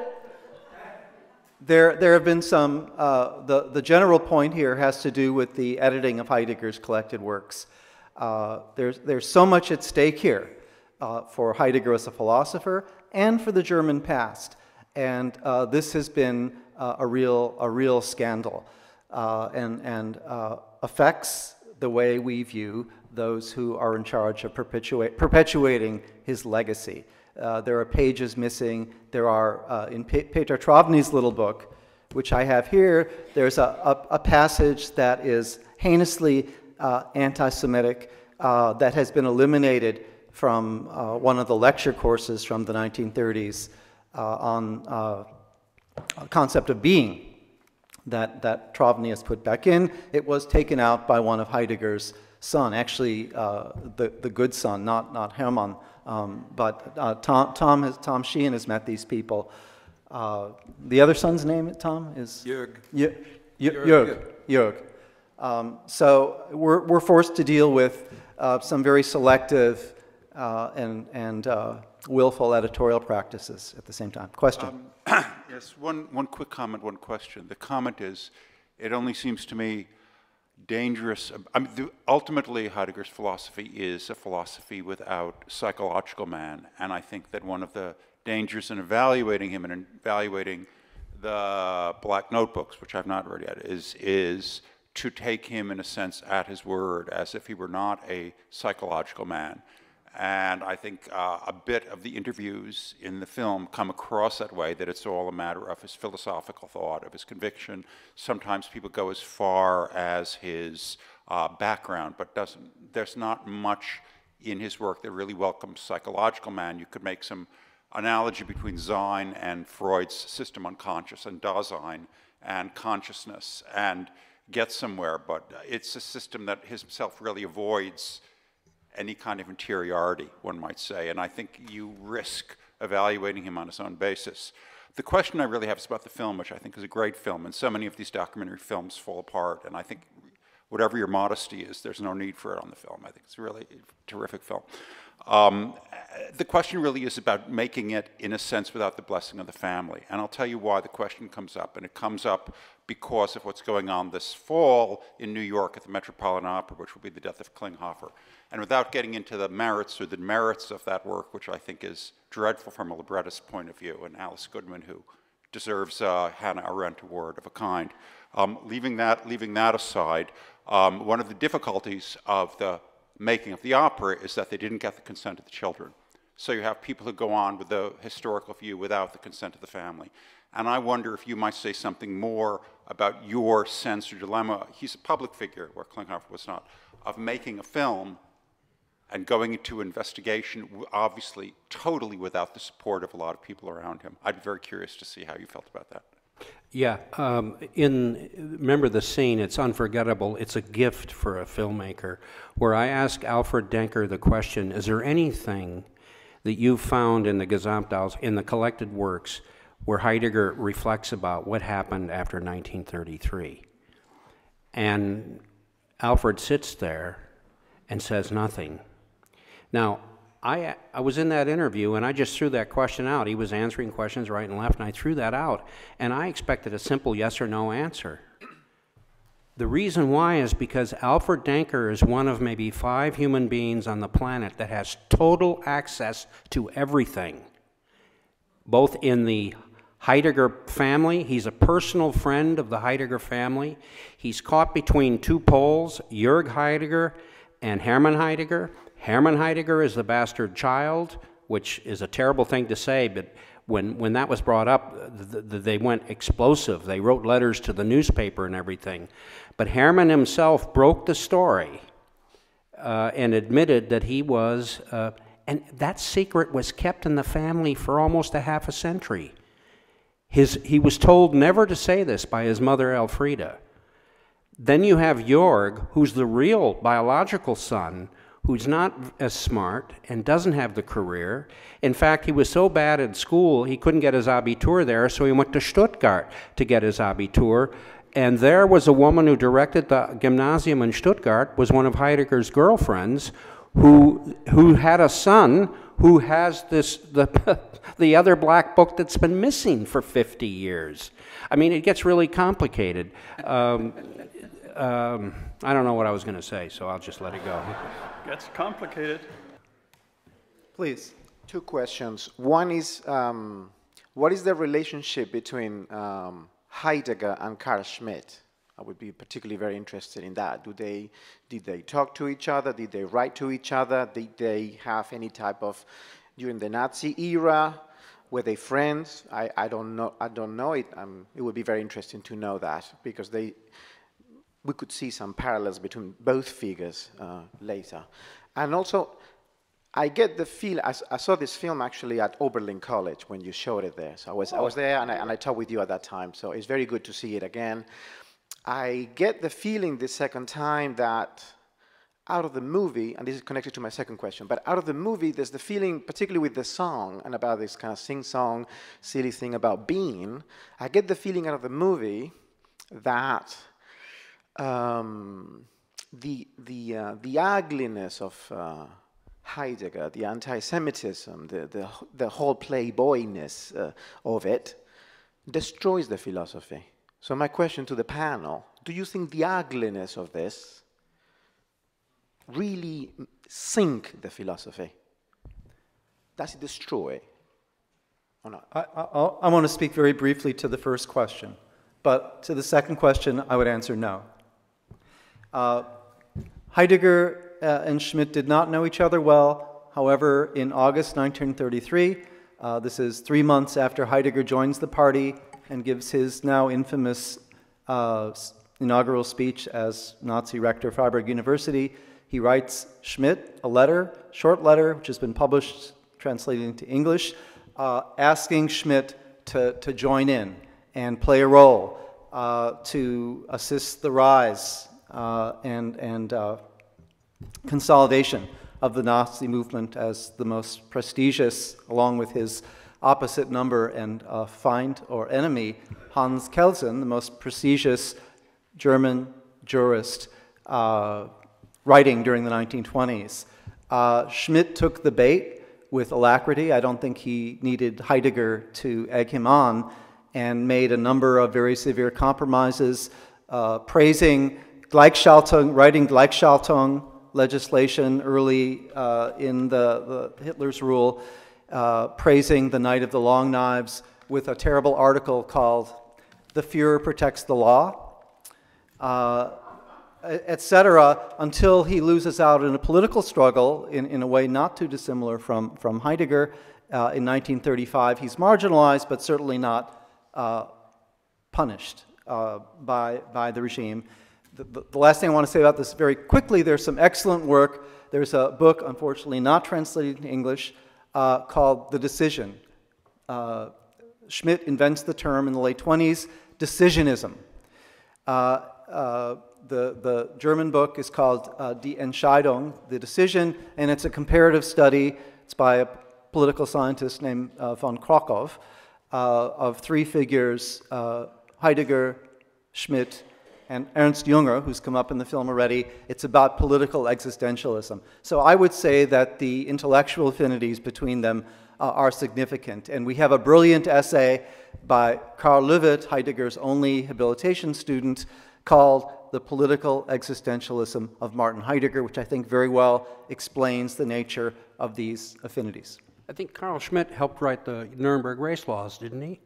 There, there have been some, uh, the, the general point here has to do with the editing of Heidegger's collected works. Uh, there's, there's so much at stake here uh, for Heidegger as a philosopher and for the German past. And uh, this has been uh, a, real, a real scandal uh, and, and uh, affects the way we view those who are in charge of perpetuate, perpetuating his legacy. Uh, there are pages missing. There are, uh, in Pe Peter Travny's little book, which I have here, there's a, a, a passage that is heinously uh, anti-Semitic uh, that has been eliminated from uh, one of the lecture courses from the nineteen thirties uh, on uh, a concept of being that, that Travny has put back in. It was taken out by one of Heidegger's son, actually uh, the, the good son, not, not Hermann. Um, but uh, Tom, Tom, has, Tom Sheehan has met these people. Uh, the other son's name, Tom, is? Jörg. Jörg. Jörg. Jörg. Um, so we're, we're forced to deal with uh, some very selective uh, and, and uh, willful editorial practices at the same time. Question? Um, yes, one, one quick comment, one question. The comment is, it only seems to me dangerous. I mean, the, ultimately, Heidegger's philosophy is a philosophy without psychological man, and I think that one of the dangers in evaluating him and evaluating the Black Notebooks, which I've not read yet, is, is to take him, in a sense, at his word, as if he were not a psychological man. And I think uh, a bit of the interviews in the film come across that way, that it's all a matter of his philosophical thought, of his conviction. Sometimes people go as far as his uh, background, but doesn't, there's not much in his work that really welcomes psychological man. You could make some analogy between Sein and Freud's system on conscious and Dasein and consciousness and get somewhere, but it's a system that himself really avoids any kind of interiority, one might say, and I think you risk evaluating him on his own basis. The question I really have is about the film, which I think is a great film, and so many of these documentary films fall apart, and I think whatever your modesty is, there's no need for it on the film. I think it's really a terrific film. Um, the question really is about making it, in a sense, without the blessing of the family. And I'll tell you why the question comes up. And it comes up because of what's going on this fall in New York at the Metropolitan Opera, which will be the death of Klinghoffer. And without getting into the merits or the merits of that work, which I think is dreadful from a librettist point of view, and Alice Goodman, who deserves a Hannah Arendt Award of a kind. Um, leaving that, leaving that aside, um, one of the difficulties of the making of the opera is that they didn't get the consent of the children. So you have people who go on with the historical view without the consent of the family. And I wonder if you might say something more about your sense or dilemma. He's a public figure, where Klinghoffer was not, of making a film and going into investigation, obviously totally without the support of a lot of people around him. I'd be very curious to see how you felt about that. Yeah, um, in, remember the scene, it's unforgettable, it's a gift for a filmmaker, where I ask Alfred Denker the question, is there anything that you found in the Gesamtaus, in the collected works, where Heidegger reflects about what happened after nineteen thirty-three? And Alfred sits there and says nothing. Now, I, I was in that interview, and I just threw that question out. He was answering questions right and left, and I threw that out, and I expected a simple yes or no answer. The reason why is because Alfred Denker is one of maybe five human beings on the planet that has total access to everything, both in the Heidegger family. He's a personal friend of the Heidegger family. He's caught between two poles, Jörg Heidegger and Hermann Heidegger. Hermann Heidegger is the bastard child, which is a terrible thing to say, but when, when that was brought up, th th they went explosive. They wrote letters to the newspaper and everything. But Hermann himself broke the story uh, and admitted that he was, uh, and that secret was kept in the family for almost a half a century. His, he was told never to say this by his mother, Elfrida. Then you have Jörg, who's the real biological son, who's not as smart and doesn't have the career. In fact, he was so bad at school, he couldn't get his Abitur there, so he went to Stuttgart to get his Abitur. And there was a woman who directed the gymnasium in Stuttgart, was one of Heidegger's girlfriends, who, who had a son who has this, the, the other black book that's been missing for fifty years. I mean, it gets really complicated. Um, um, I don't know what I was going to say, so I'll just let it go. Gets complicated. Please. Two questions. One is, um, what is the relationship between um, Heidegger and Carl Schmitt? I would be particularly very interested in that. Do they, did they talk to each other? Did they write to each other? Did they have any type of, during the Nazi era, were they friends? I, I don't know. I don't know it. Um, it would be very interesting to know that, because they, we could see some parallels between both figures uh, later. And also, I get the feel, I, I saw this film actually at Oberlin College when you showed it there. So I was, oh. I was there and I, and I talked with you at that time. So it's very good to see it again. I get the feeling this second time that out of the movie, and this is connected to my second question, but out of the movie, there's the feeling, particularly with the song and about this kind of sing-song, silly thing about being, I get the feeling out of the movie that um, the, the, uh, the ugliness of uh, Heidegger, the anti-Semitism, the, the, the whole playboyness uh, of it, destroys the philosophy. So my question to the panel, do you think the ugliness of this really sink the philosophy? Does it destroy or not? I, I, I want to speak very briefly to the first question, but to the second question, I would answer no. Uh, Heidegger uh, and Schmitt did not know each other well. However, in August nineteen thirty-three, uh, this is three months after Heidegger joins the party and gives his now infamous uh, inaugural speech as Nazi rector of Freiburg University, he writes Schmitt a letter, short letter, which has been published, translated into English, uh, asking Schmitt to, to join in and play a role uh, to assist the rise uh, and, and uh, consolidation of the Nazi movement as the most prestigious, along with his opposite number and uh, find or enemy Hans Kelsen, the most prestigious German jurist uh, writing during the nineteen twenties. Uh, Schmidt took the bait with alacrity. I don't think he needed Heidegger to egg him on, and made a number of very severe compromises, uh, praising Gleichschaltung, writing Gleichschaltung legislation early uh, in the, the Hitler's rule, uh, praising the Night of the Long Knives with a terrible article called "The Führer Protects the Law," uh, et cetera, until he loses out in a political struggle in, in a way not too dissimilar from, from Heidegger. Uh, in nineteen thirty-five, he's marginalized, but certainly not uh, punished uh, by, by the regime. The, the, the last thing I want to say about this very quickly, there's some excellent work. There's a book, unfortunately not translated into English, uh, called The Decision. Uh, Schmidt invents the term in the late twenties, decisionism. Uh, uh, The, the German book is called uh, Die Entscheidung, The Decision, and it's a comparative study. It's by a political scientist named uh, von Krakow, uh, of three figures, uh, Heidegger, Schmidt, and Ernst Junger, who's come up in the film already. It's about political existentialism. So I would say that the intellectual affinities between them uh, are significant. And we have a brilliant essay by Karl Löwit, Heidegger's only habilitation student, called The Political Existentialism of Martin Heidegger, which I think very well explains the nature of these affinities. I think Carl Schmitt helped write the Nuremberg race laws, didn't he?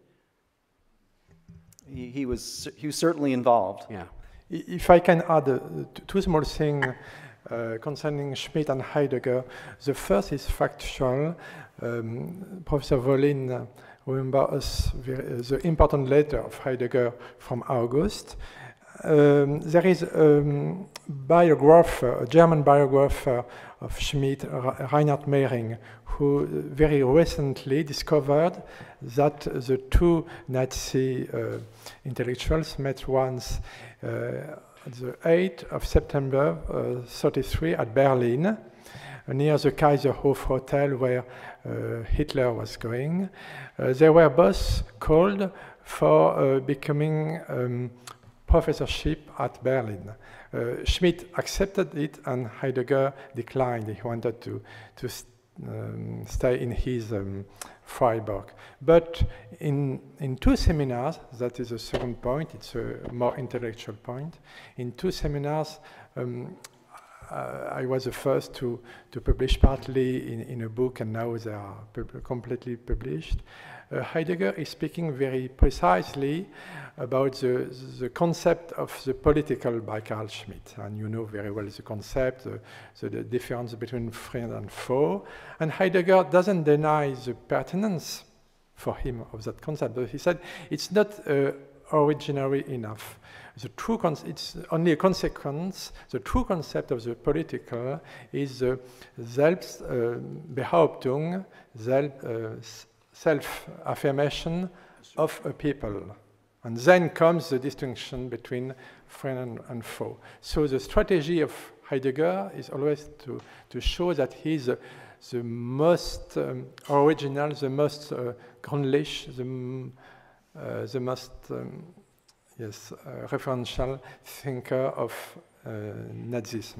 He, he, was, he was certainly involved. Yeah. If I can add uh, two small things uh, concerning Schmitt and Heidegger. The first is factual. Um, Professor Wolin uh, remember us very, uh, the important letter of Heidegger from August. Um, there is a um, biographer, a German biographer of Schmitt, Reinhard Mehring, who very recently discovered that the two Nazi uh, intellectuals met once uh, the eighth of September uh, thirty-three at Berlin, uh, near the Kaiserhof Hotel where uh, Hitler was going. Uh, they were both called for uh, becoming um, professorship at Berlin. Uh, Schmitt accepted it and Heidegger declined. He wanted to, to st um, stay in his um, Freiburg. But in, in two seminars, that is the second point, it's a more intellectual point. In two seminars, um, uh, I was the first to, to publish partly in, in a book, and now they are pub completely published. Uh, Heidegger is speaking very precisely about the, the concept of the political by Carl Schmitt. And you know very well the concept, uh, the, the difference between friend and foe. And Heidegger doesn't deny the pertinence for him of that concept, but he said it's not uh, originary enough. The true con it's only a consequence. The true concept of the political is the Selbstbehauptung, self, uh, self-affirmation of a people. And then comes the distinction between friend and, and foe. So the strategy of Heidegger is always to, to show that he's uh, the most um, original, the most uh, gründlich, the, uh, the most um, yes, uh, referential thinker of uh, Nazism.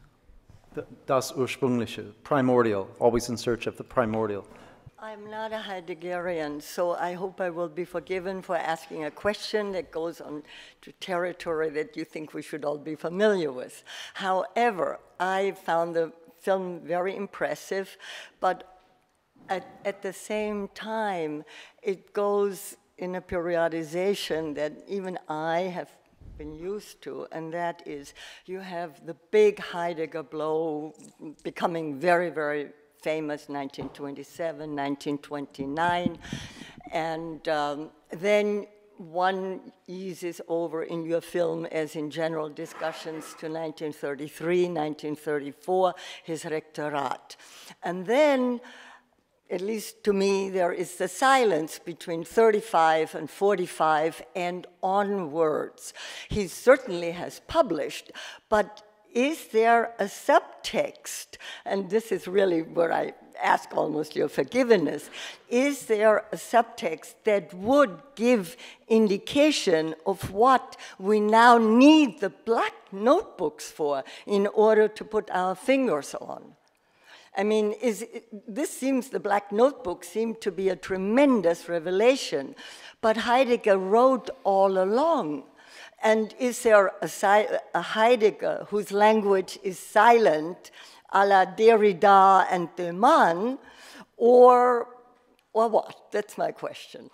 Das Ursprüngliche, primordial, always in search of the primordial. I'm not a Heideggerian, so I hope I will be forgiven for asking a question that goes on to territory that you think we should all be familiar with. However, I found the film very impressive, but at, at the same time, it goes in a periodization that even I have been used to, and that is you have the big Heidegger blow becoming very, very famous, nineteen twenty-seven, nineteen twenty-nine, and um, then one eases over in your film, as in general discussions, to nineteen thirty-three, nineteen thirty-four, his Rektorat. And then, at least to me, there is the silence between thirty-five and forty-five and onwards. He certainly has published, but is there a subtext, and this is really where I ask almost your forgiveness, is there a subtext that would give indication of what we now need the black notebooks for in order to put our fingers on? I mean, is, this seems, the black notebook seemed to be a tremendous revelation, but Heidegger wrote all along. And is there a, a Heidegger whose language is silent, a la Derrida and Delman, or, or what? That's my question.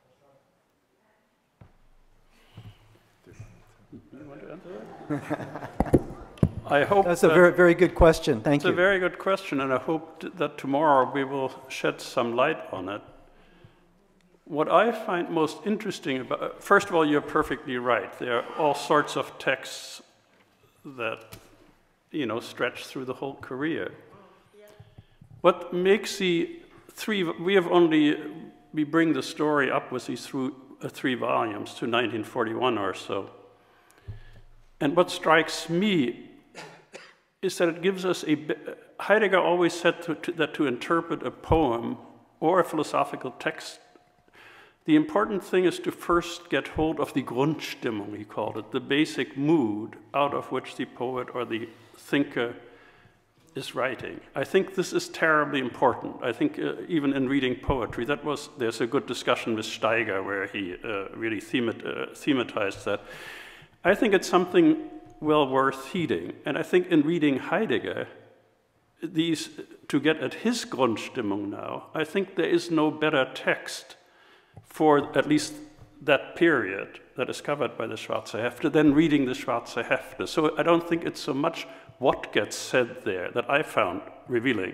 I hope that's a very, very good question. Thank you. It's a very good question, and I hope that tomorrow we will shed some light on it. What I find most interesting about, first of all, you're perfectly right. There are all sorts of texts that, you know, stretch through the whole career. Yeah. What makes the three, we have only, we bring the story up with these through, uh, three volumes to nineteen forty-one or so. And what strikes me is that it gives us a, Heidegger always said to, to, that to interpret a poem or a philosophical text, the important thing is to first get hold of the Grundstimmung, he called it, the basic mood out of which the poet or the thinker is writing. I think this is terribly important. I think uh, even in reading poetry, that was, there's a good discussion with Steiger where he uh, really themat, uh, thematized that. I think it's something well worth heeding. And I think in reading Heidegger, these, to get at his Grundstimmung now, I think there is no better text for at least that period that is covered by the Schwarze Hefte than reading the Schwarze Hefte. So I don't think it's so much what gets said there that I found revealing,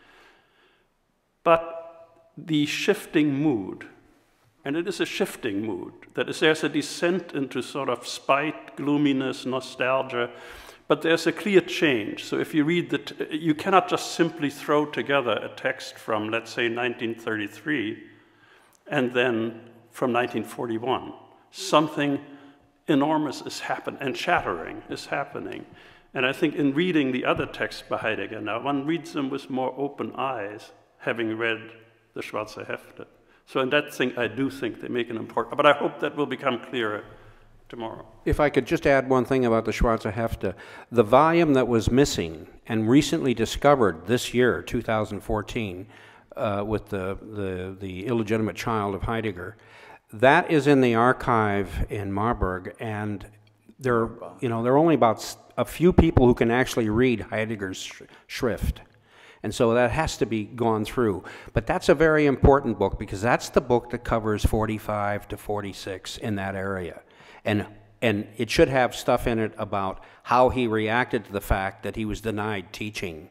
but the shifting mood. And it is a shifting mood. That is, there's a descent into sort of spite, gloominess, nostalgia, but there's a clear change. So if you read the, t you cannot just simply throw together a text from, let's say, nineteen thirty-three, and then from nineteen forty-one. Something enormous is happening, and shattering is happening. And I think in reading the other texts by Heidegger now, one reads them with more open eyes, having read the Schwarze Hefte. So in that thing, I do think they make an important, but I hope that will become clearer tomorrow. If I could just add one thing about the Schwarze Hefte. The volume that was missing and recently discovered this year, two thousand fourteen, uh, with the, the, the illegitimate child of Heidegger, that is in the archive in Marburg, and there, you know, there are only about a few people who can actually read Heidegger's sh Schrift. And so that has to be gone through. But that's a very important book because that's the book that covers forty-five to forty-six in that area. And, and it should have stuff in it about how he reacted to the fact that he was denied teaching.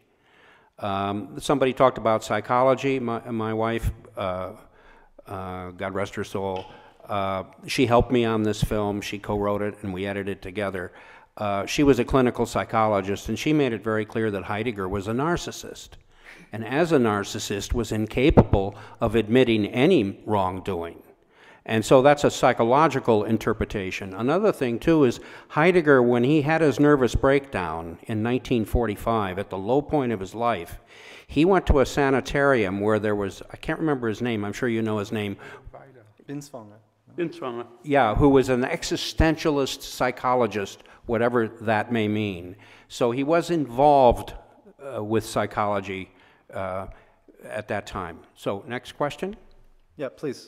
Um, somebody talked about psychology. My, my wife, uh, uh, God rest her soul, uh, she helped me on this film. She co-wrote it and we edited it together. Uh, she was a clinical psychologist, and she made it very clear that Heidegger was a narcissist, and as a narcissist was incapable of admitting any wrongdoing. And so that's a psychological interpretation. Another thing, too, is Heidegger, when he had his nervous breakdown in nineteen forty-five, at the low point of his life, he went to a sanitarium where there was, I can't remember his name, I'm sure you know his name. Binswanger. Binswanger. Yeah, who was an existentialist psychologist, whatever that may mean. So he was involved uh, with psychology uh, at that time. So next question? Yeah, please.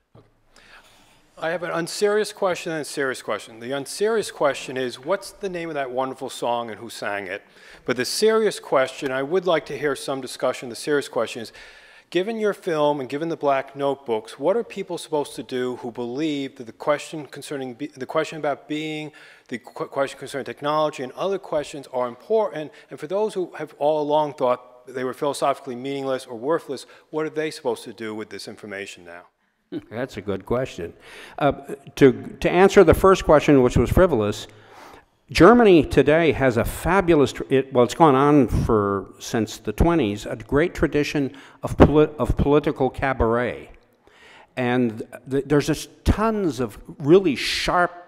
I have an unserious question and a serious question. The unserious question is, what's the name of that wonderful song and who sang it? But the serious question, I would like to hear some discussion. The serious question is, given your film and given the black notebooks, what are people supposed to do who believe that the question concerning be, the question about being, the qu question concerning technology, and other questions are important? And for those who have all along thought they were philosophically meaningless or worthless, what are they supposed to do with this information now? That's a good question. Uh, to, to answer the first question, which was frivolous, Germany today has a fabulous, it, well, it's gone on for, since the twenties, a great tradition of, polit, of political cabaret. And th there's just tons of really sharp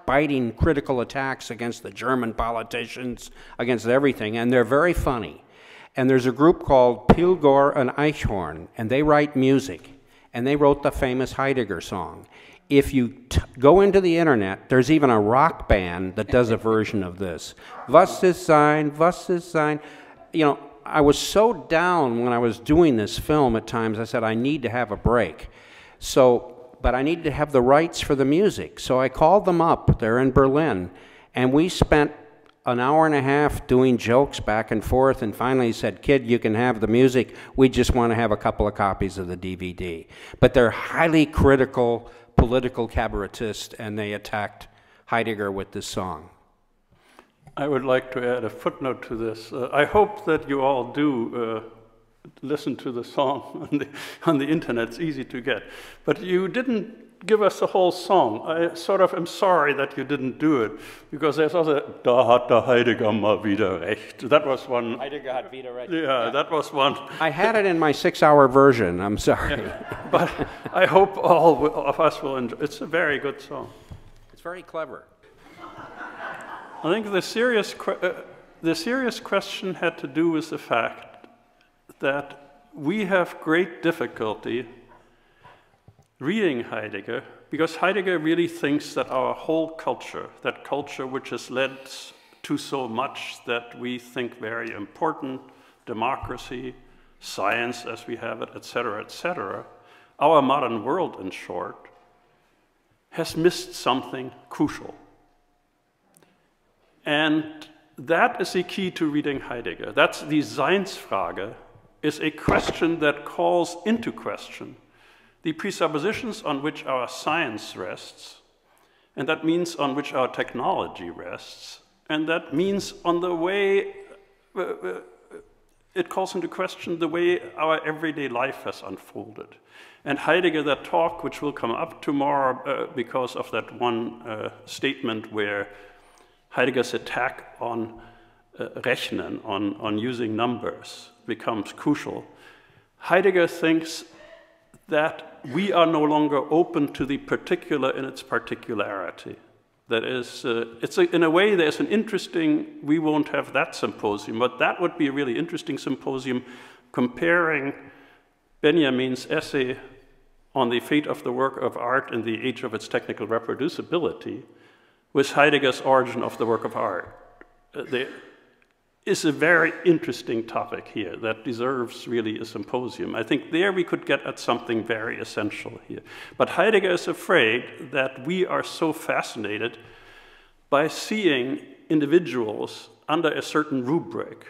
biting critical attacks against the German politicians, against everything, and they're very funny. And there's a group called Pilgor and Eichhorn, and they write music, and they wrote the famous Heidegger song. If you t go into the internet, there's even a rock band that does a version of this. Was ist sein, was ist sein? You know, I was so down when I was doing this film at times, I said, I need to have a break. So, but I needed to have the rights for the music. So I called them up, they're in Berlin, and we spent an hour and a half doing jokes back and forth, and finally said, kid, you can have the music, we just want to have a couple of copies of the D V D. But they're highly critical political cabaretists, and they attacked Heidegger with this song. I would like to add a footnote to this. Uh, I hope that you all do uh, listen to the song on the, on the internet. It's easy to get. But you didn't give us the whole song. I sort of am sorry that you didn't do it, because there's also, da hat der Heidegger mal wieder recht. That was one. Heidegger hat wieder recht. Yeah, yeah, that was one. I had it in my six-hour version, I'm sorry. Yeah. But I hope all of us will enjoy it. It's a very good song. It's very clever. I think the serious, uh, the serious question had to do with the fact that we have great difficulty reading Heidegger, because Heidegger really thinks that our whole culture, that culture which has led to so much that we think very important, democracy, science as we have it, et cetera, et cetera, our modern world, in short, has missed something crucial. And that is the key to reading Heidegger. That's the Seinsfrage, is a question that calls into question the presuppositions on which our science rests, and that means on which our technology rests, and that means on the way, uh, uh, it calls into question the way our everyday life has unfolded. And Heidegger, that talk, which will come up tomorrow uh, because of that one uh, statement where Heidegger's attack on uh, Rechnen, on, on using numbers, becomes crucial. Heidegger thinks that we are no longer open to the particular in its particularity. That is, uh, it's a, in a way, there's an interesting, we won't have that symposium, but that would be a really interesting symposium comparing Benjamin's essay on the fate of the work of art in the age of its technical reproducibility with Heidegger's origin of the work of art. Uh, there is a very interesting topic here that deserves really a symposium. I think there we could get at something very essential here. But Heidegger is afraid that we are so fascinated by seeing individuals under a certain rubric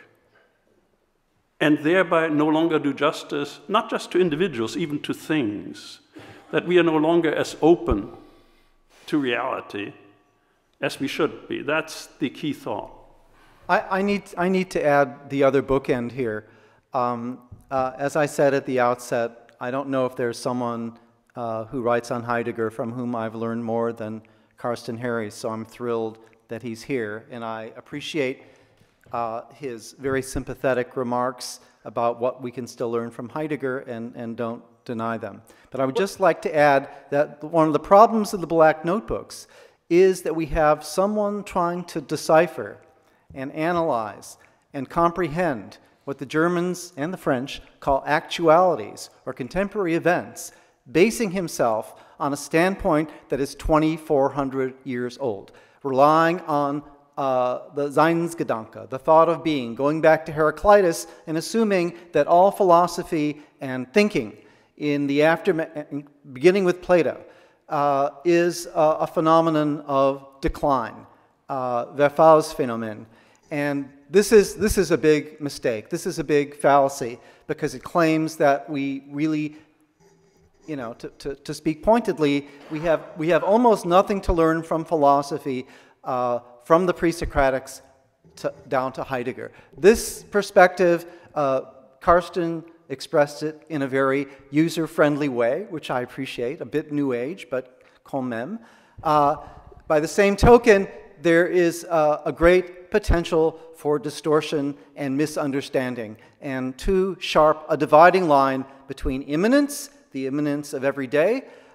and thereby no longer do justice, not just to individuals, even to things, that we are no longer as open to reality as we should be. That's the key thought. I, I, need, I need to add the other bookend here. Um, uh, as I said at the outset, I don't know if there's someone uh, who writes on Heidegger from whom I've learned more than Karsten Harries, so I'm thrilled that he's here, and I appreciate uh, his very sympathetic remarks about what we can still learn from Heidegger, and, and don't deny them. But I would just like to add that one of the problems of the Black Notebooks is that we have someone trying to decipher and analyze and comprehend what the Germans and the French call actualities or contemporary events, basing himself on a standpoint that is twenty-four hundred years old, relying on uh, the Seinsgedanke, the thought of being, going back to Heraclitus and assuming that all philosophy and thinking in the aftermath, beginning with Plato, uh, is a, a phenomenon of decline, uh, Verfallsphänomen. And this is, this is a big mistake. This is a big fallacy because it claims that we really, you know, to, to, to speak pointedly, we have, we have almost nothing to learn from philosophy uh, from the pre-Socratics to, down to Heidegger. This perspective, uh, Karsten expressed it in a very user-friendly way, which I appreciate, a bit new age, but quand même. Uh, by the same token, there is uh, a great potential for distortion and misunderstanding, and too sharp a dividing line between immanence, the immanence of every day,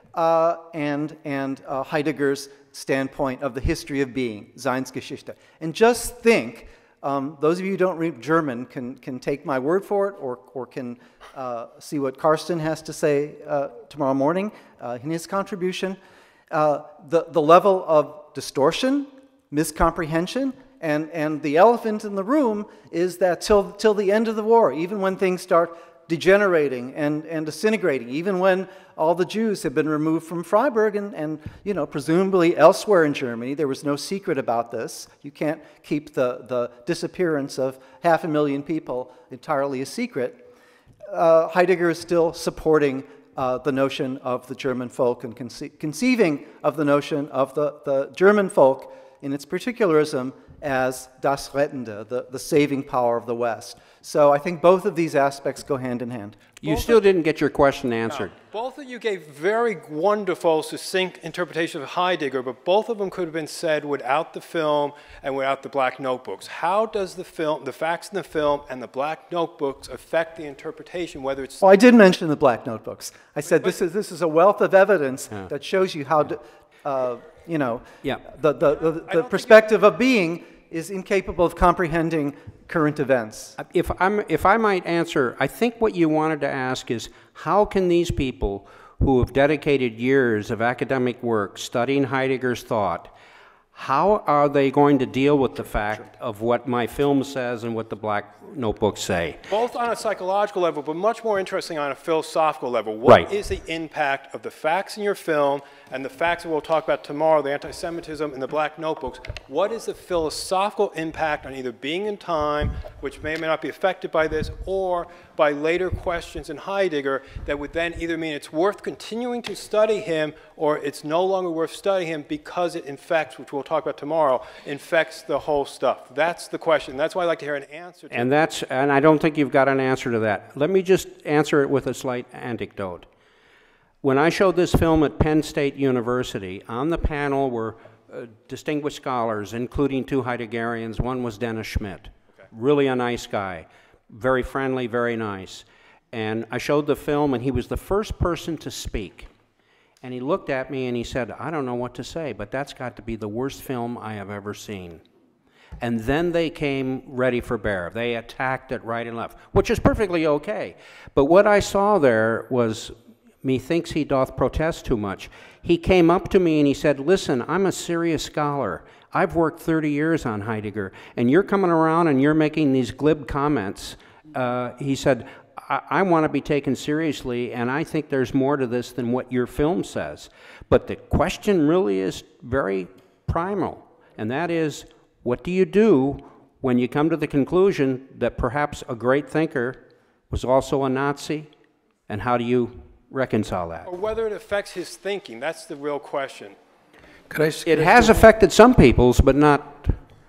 uh, and, and uh, Heidegger's standpoint of the history of being, Seinsgeschichte. And just think, um, those of you who don't read German can, can take my word for it, or, or can uh, see what Karsten has to say uh, tomorrow morning uh, in his contribution. Uh, the, the level of distortion, miscomprehension, and, and the elephant in the room is that till, till the end of the war, even when things start degenerating and, and disintegrating, even when all the Jews have been removed from Freiburg and, and, you know, presumably elsewhere in Germany, there was no secret about this. You can't keep the, the disappearance of half a million people entirely a secret. Uh, Heidegger is still supporting uh, the notion of the German folk and conce conceiving of the notion of the, the German folk in its particularism as das Rettende, the, the saving power of the West. So I think both of these aspects go hand in hand. You both still didn't get your question answered. No, both of you gave very wonderful, succinct interpretations of Heidegger, but both of them could have been said without the film and without the Black Notebooks. How does the film, the facts in the film and the Black Notebooks affect the interpretation, whether it's... Well, I did mention the Black Notebooks. I said this is, this is a wealth of evidence yeah. that shows you how, to, uh, you know, yeah. the, the, the, the perspective of being is incapable of comprehending current events. If, I'm, if I might answer, I think what you wanted to ask is, how can these people who have dedicated years of academic work studying Heidegger's thought, how are they going to deal with the fact of what my film says and what the Black Notebooks say? Both on a psychological level, but much more interesting on a philosophical level. What right. is the impact of the facts in your film and the facts that we'll talk about tomorrow, the anti-Semitism and the Black Notebooks? What is the philosophical impact on either being in time, which may or may not be affected by this, or by later questions in Heidegger that would then either mean it's worth continuing to study him or it's no longer worth studying him because it infects, which we'll talk about tomorrow, infects the whole stuff? That's the question. That's why I'd like to hear an answer to and that's, and I don't think you've got an answer to that. Let me just answer it with a slight anecdote. When I showed this film at Penn State University, on the panel were uh, distinguished scholars, including two Heideggerians. One was Dennis Schmidt, okay. Really a nice guy, very friendly, very nice. And I showed the film, and he was the first person to speak. And he looked at me and he said, I don't know what to say, but that's got to be the worst film I have ever seen. And then they came ready for bear. They attacked it right and left, which is perfectly okay. But what I saw there was, methinks he doth protest too much. He came up to me and he said, listen, I'm a serious scholar. I've worked thirty years on Heidegger, and you're coming around and you're making these glib comments. Uh, he said, I, I want to be taken seriously, and I think there's more to this than what your film says. But the question really is very primal, and that is, what do you do when you come to the conclusion that perhaps a great thinker was also a Nazi, and how do you reconcile that? Or whether it affects his thinking, that's the real question. Could I, it has affected some people's, but not...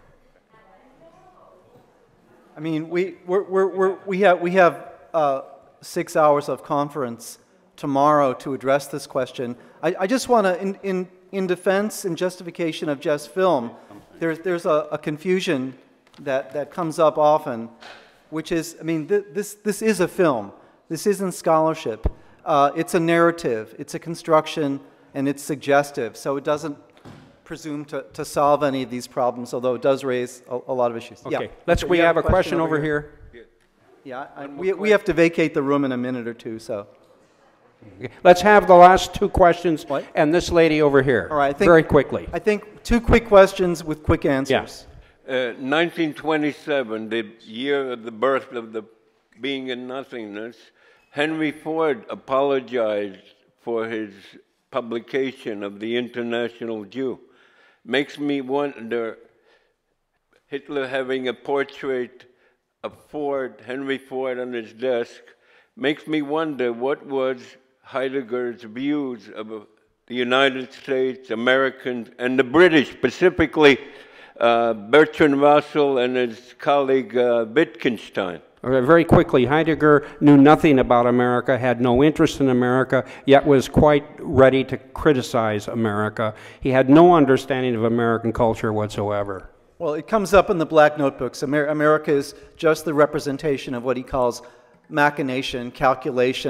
I mean, we, we're, we're, we're, we have, we have uh, six hours of conference tomorrow to address this question. I, I just want to, in, in, in defense and justification of just film, there's, there's a, a confusion that, that comes up often, which is, I mean, th this, this is a film. This isn't scholarship. Uh, it's a narrative, it's a construction, and it's suggestive, so it doesn't presume to, to solve any of these problems, although it does raise a, a lot of issues. Okay, yeah. let's, okay, we have, have a question, question over here. here. Yeah, I, we, we have to vacate the room in a minute or two, so. Okay. Let's have the last two questions, what? And this lady over here, all right, I think, very quickly. I think two quick questions with quick answers. Yeah. Uh, nineteen twenty-seven, the year of the birth of the Being and Nothingness, Henry Ford apologized for his publication of the International Jew. Makes me wonder, Hitler having a portrait of Ford, Henry Ford on his desk, makes me wonder what was Heidegger's views of uh, the United States, Americans, and the British, specifically uh, Bertrand Russell and his colleague uh, Wittgenstein. Okay, very quickly, Heidegger knew nothing about America, had no interest in America, yet was quite ready to criticize America. He had no understanding of American culture whatsoever. Well, it comes up in the Black Notebooks. Amer America is just the representation of what he calls machination, calculation.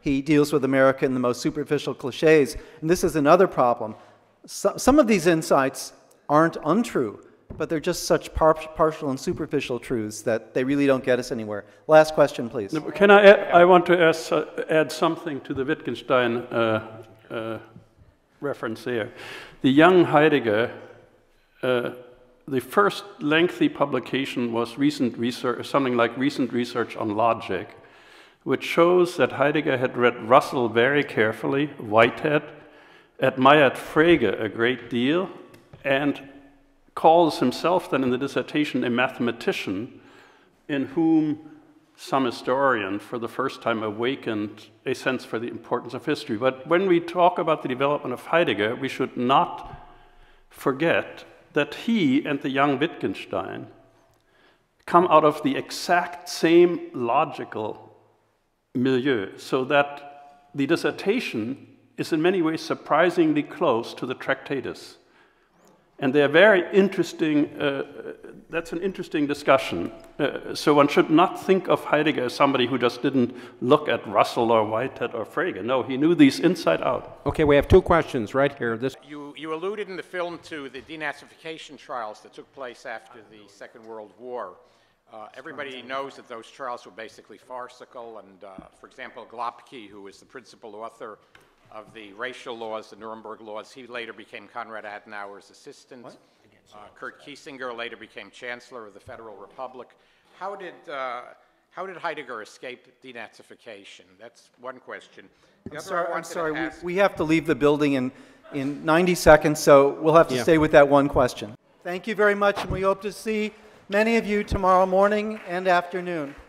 he deals with America in the most superficial cliches. And this is another problem. So, some of these insights aren't untrue, but they're just such par partial and superficial truths that they really don't get us anywhere. Last question, please. Can I add, I want to ask, uh, add something to the Wittgenstein uh, uh, reference there. The young Heidegger, uh, the first lengthy publication was recent research, something like recent research on logic, which shows that Heidegger had read Russell very carefully, Whitehead, admired Frege a great deal, and calls himself then in the dissertation a mathematician in whom some historian for the first time awakened a sense for the importance of history. But when we talk about the development of Heidegger, we should not forget that he and the young Wittgenstein come out of the exact same logical milieu, so that the dissertation is in many ways surprisingly close to the Tractatus. And they are very interesting, uh, that's an interesting discussion. Uh, so one should not think of Heidegger as somebody who just didn't look at Russell or Whitehead or Frege. No, he knew these inside out. Okay, we have two questions right here. This You, you alluded in the film to the denazification trials that took place after the Second World War. Uh, everybody knows that those trials were basically farcical, and uh, for example, Glopke, who was the principal author of the racial laws, the Nuremberg laws, he later became Konrad Adenauer's assistant. Uh, Kurt Kiesinger later became Chancellor of the Federal Republic. How did, uh, how did Heidegger escape denazification? That's one question. The I'm other sorry, I I'm sorry. to We, we have to leave the building in, in ninety seconds, so we'll have to Yeah. stay with that one question. Thank you very much, and we hope to see many of you tomorrow morning and afternoon.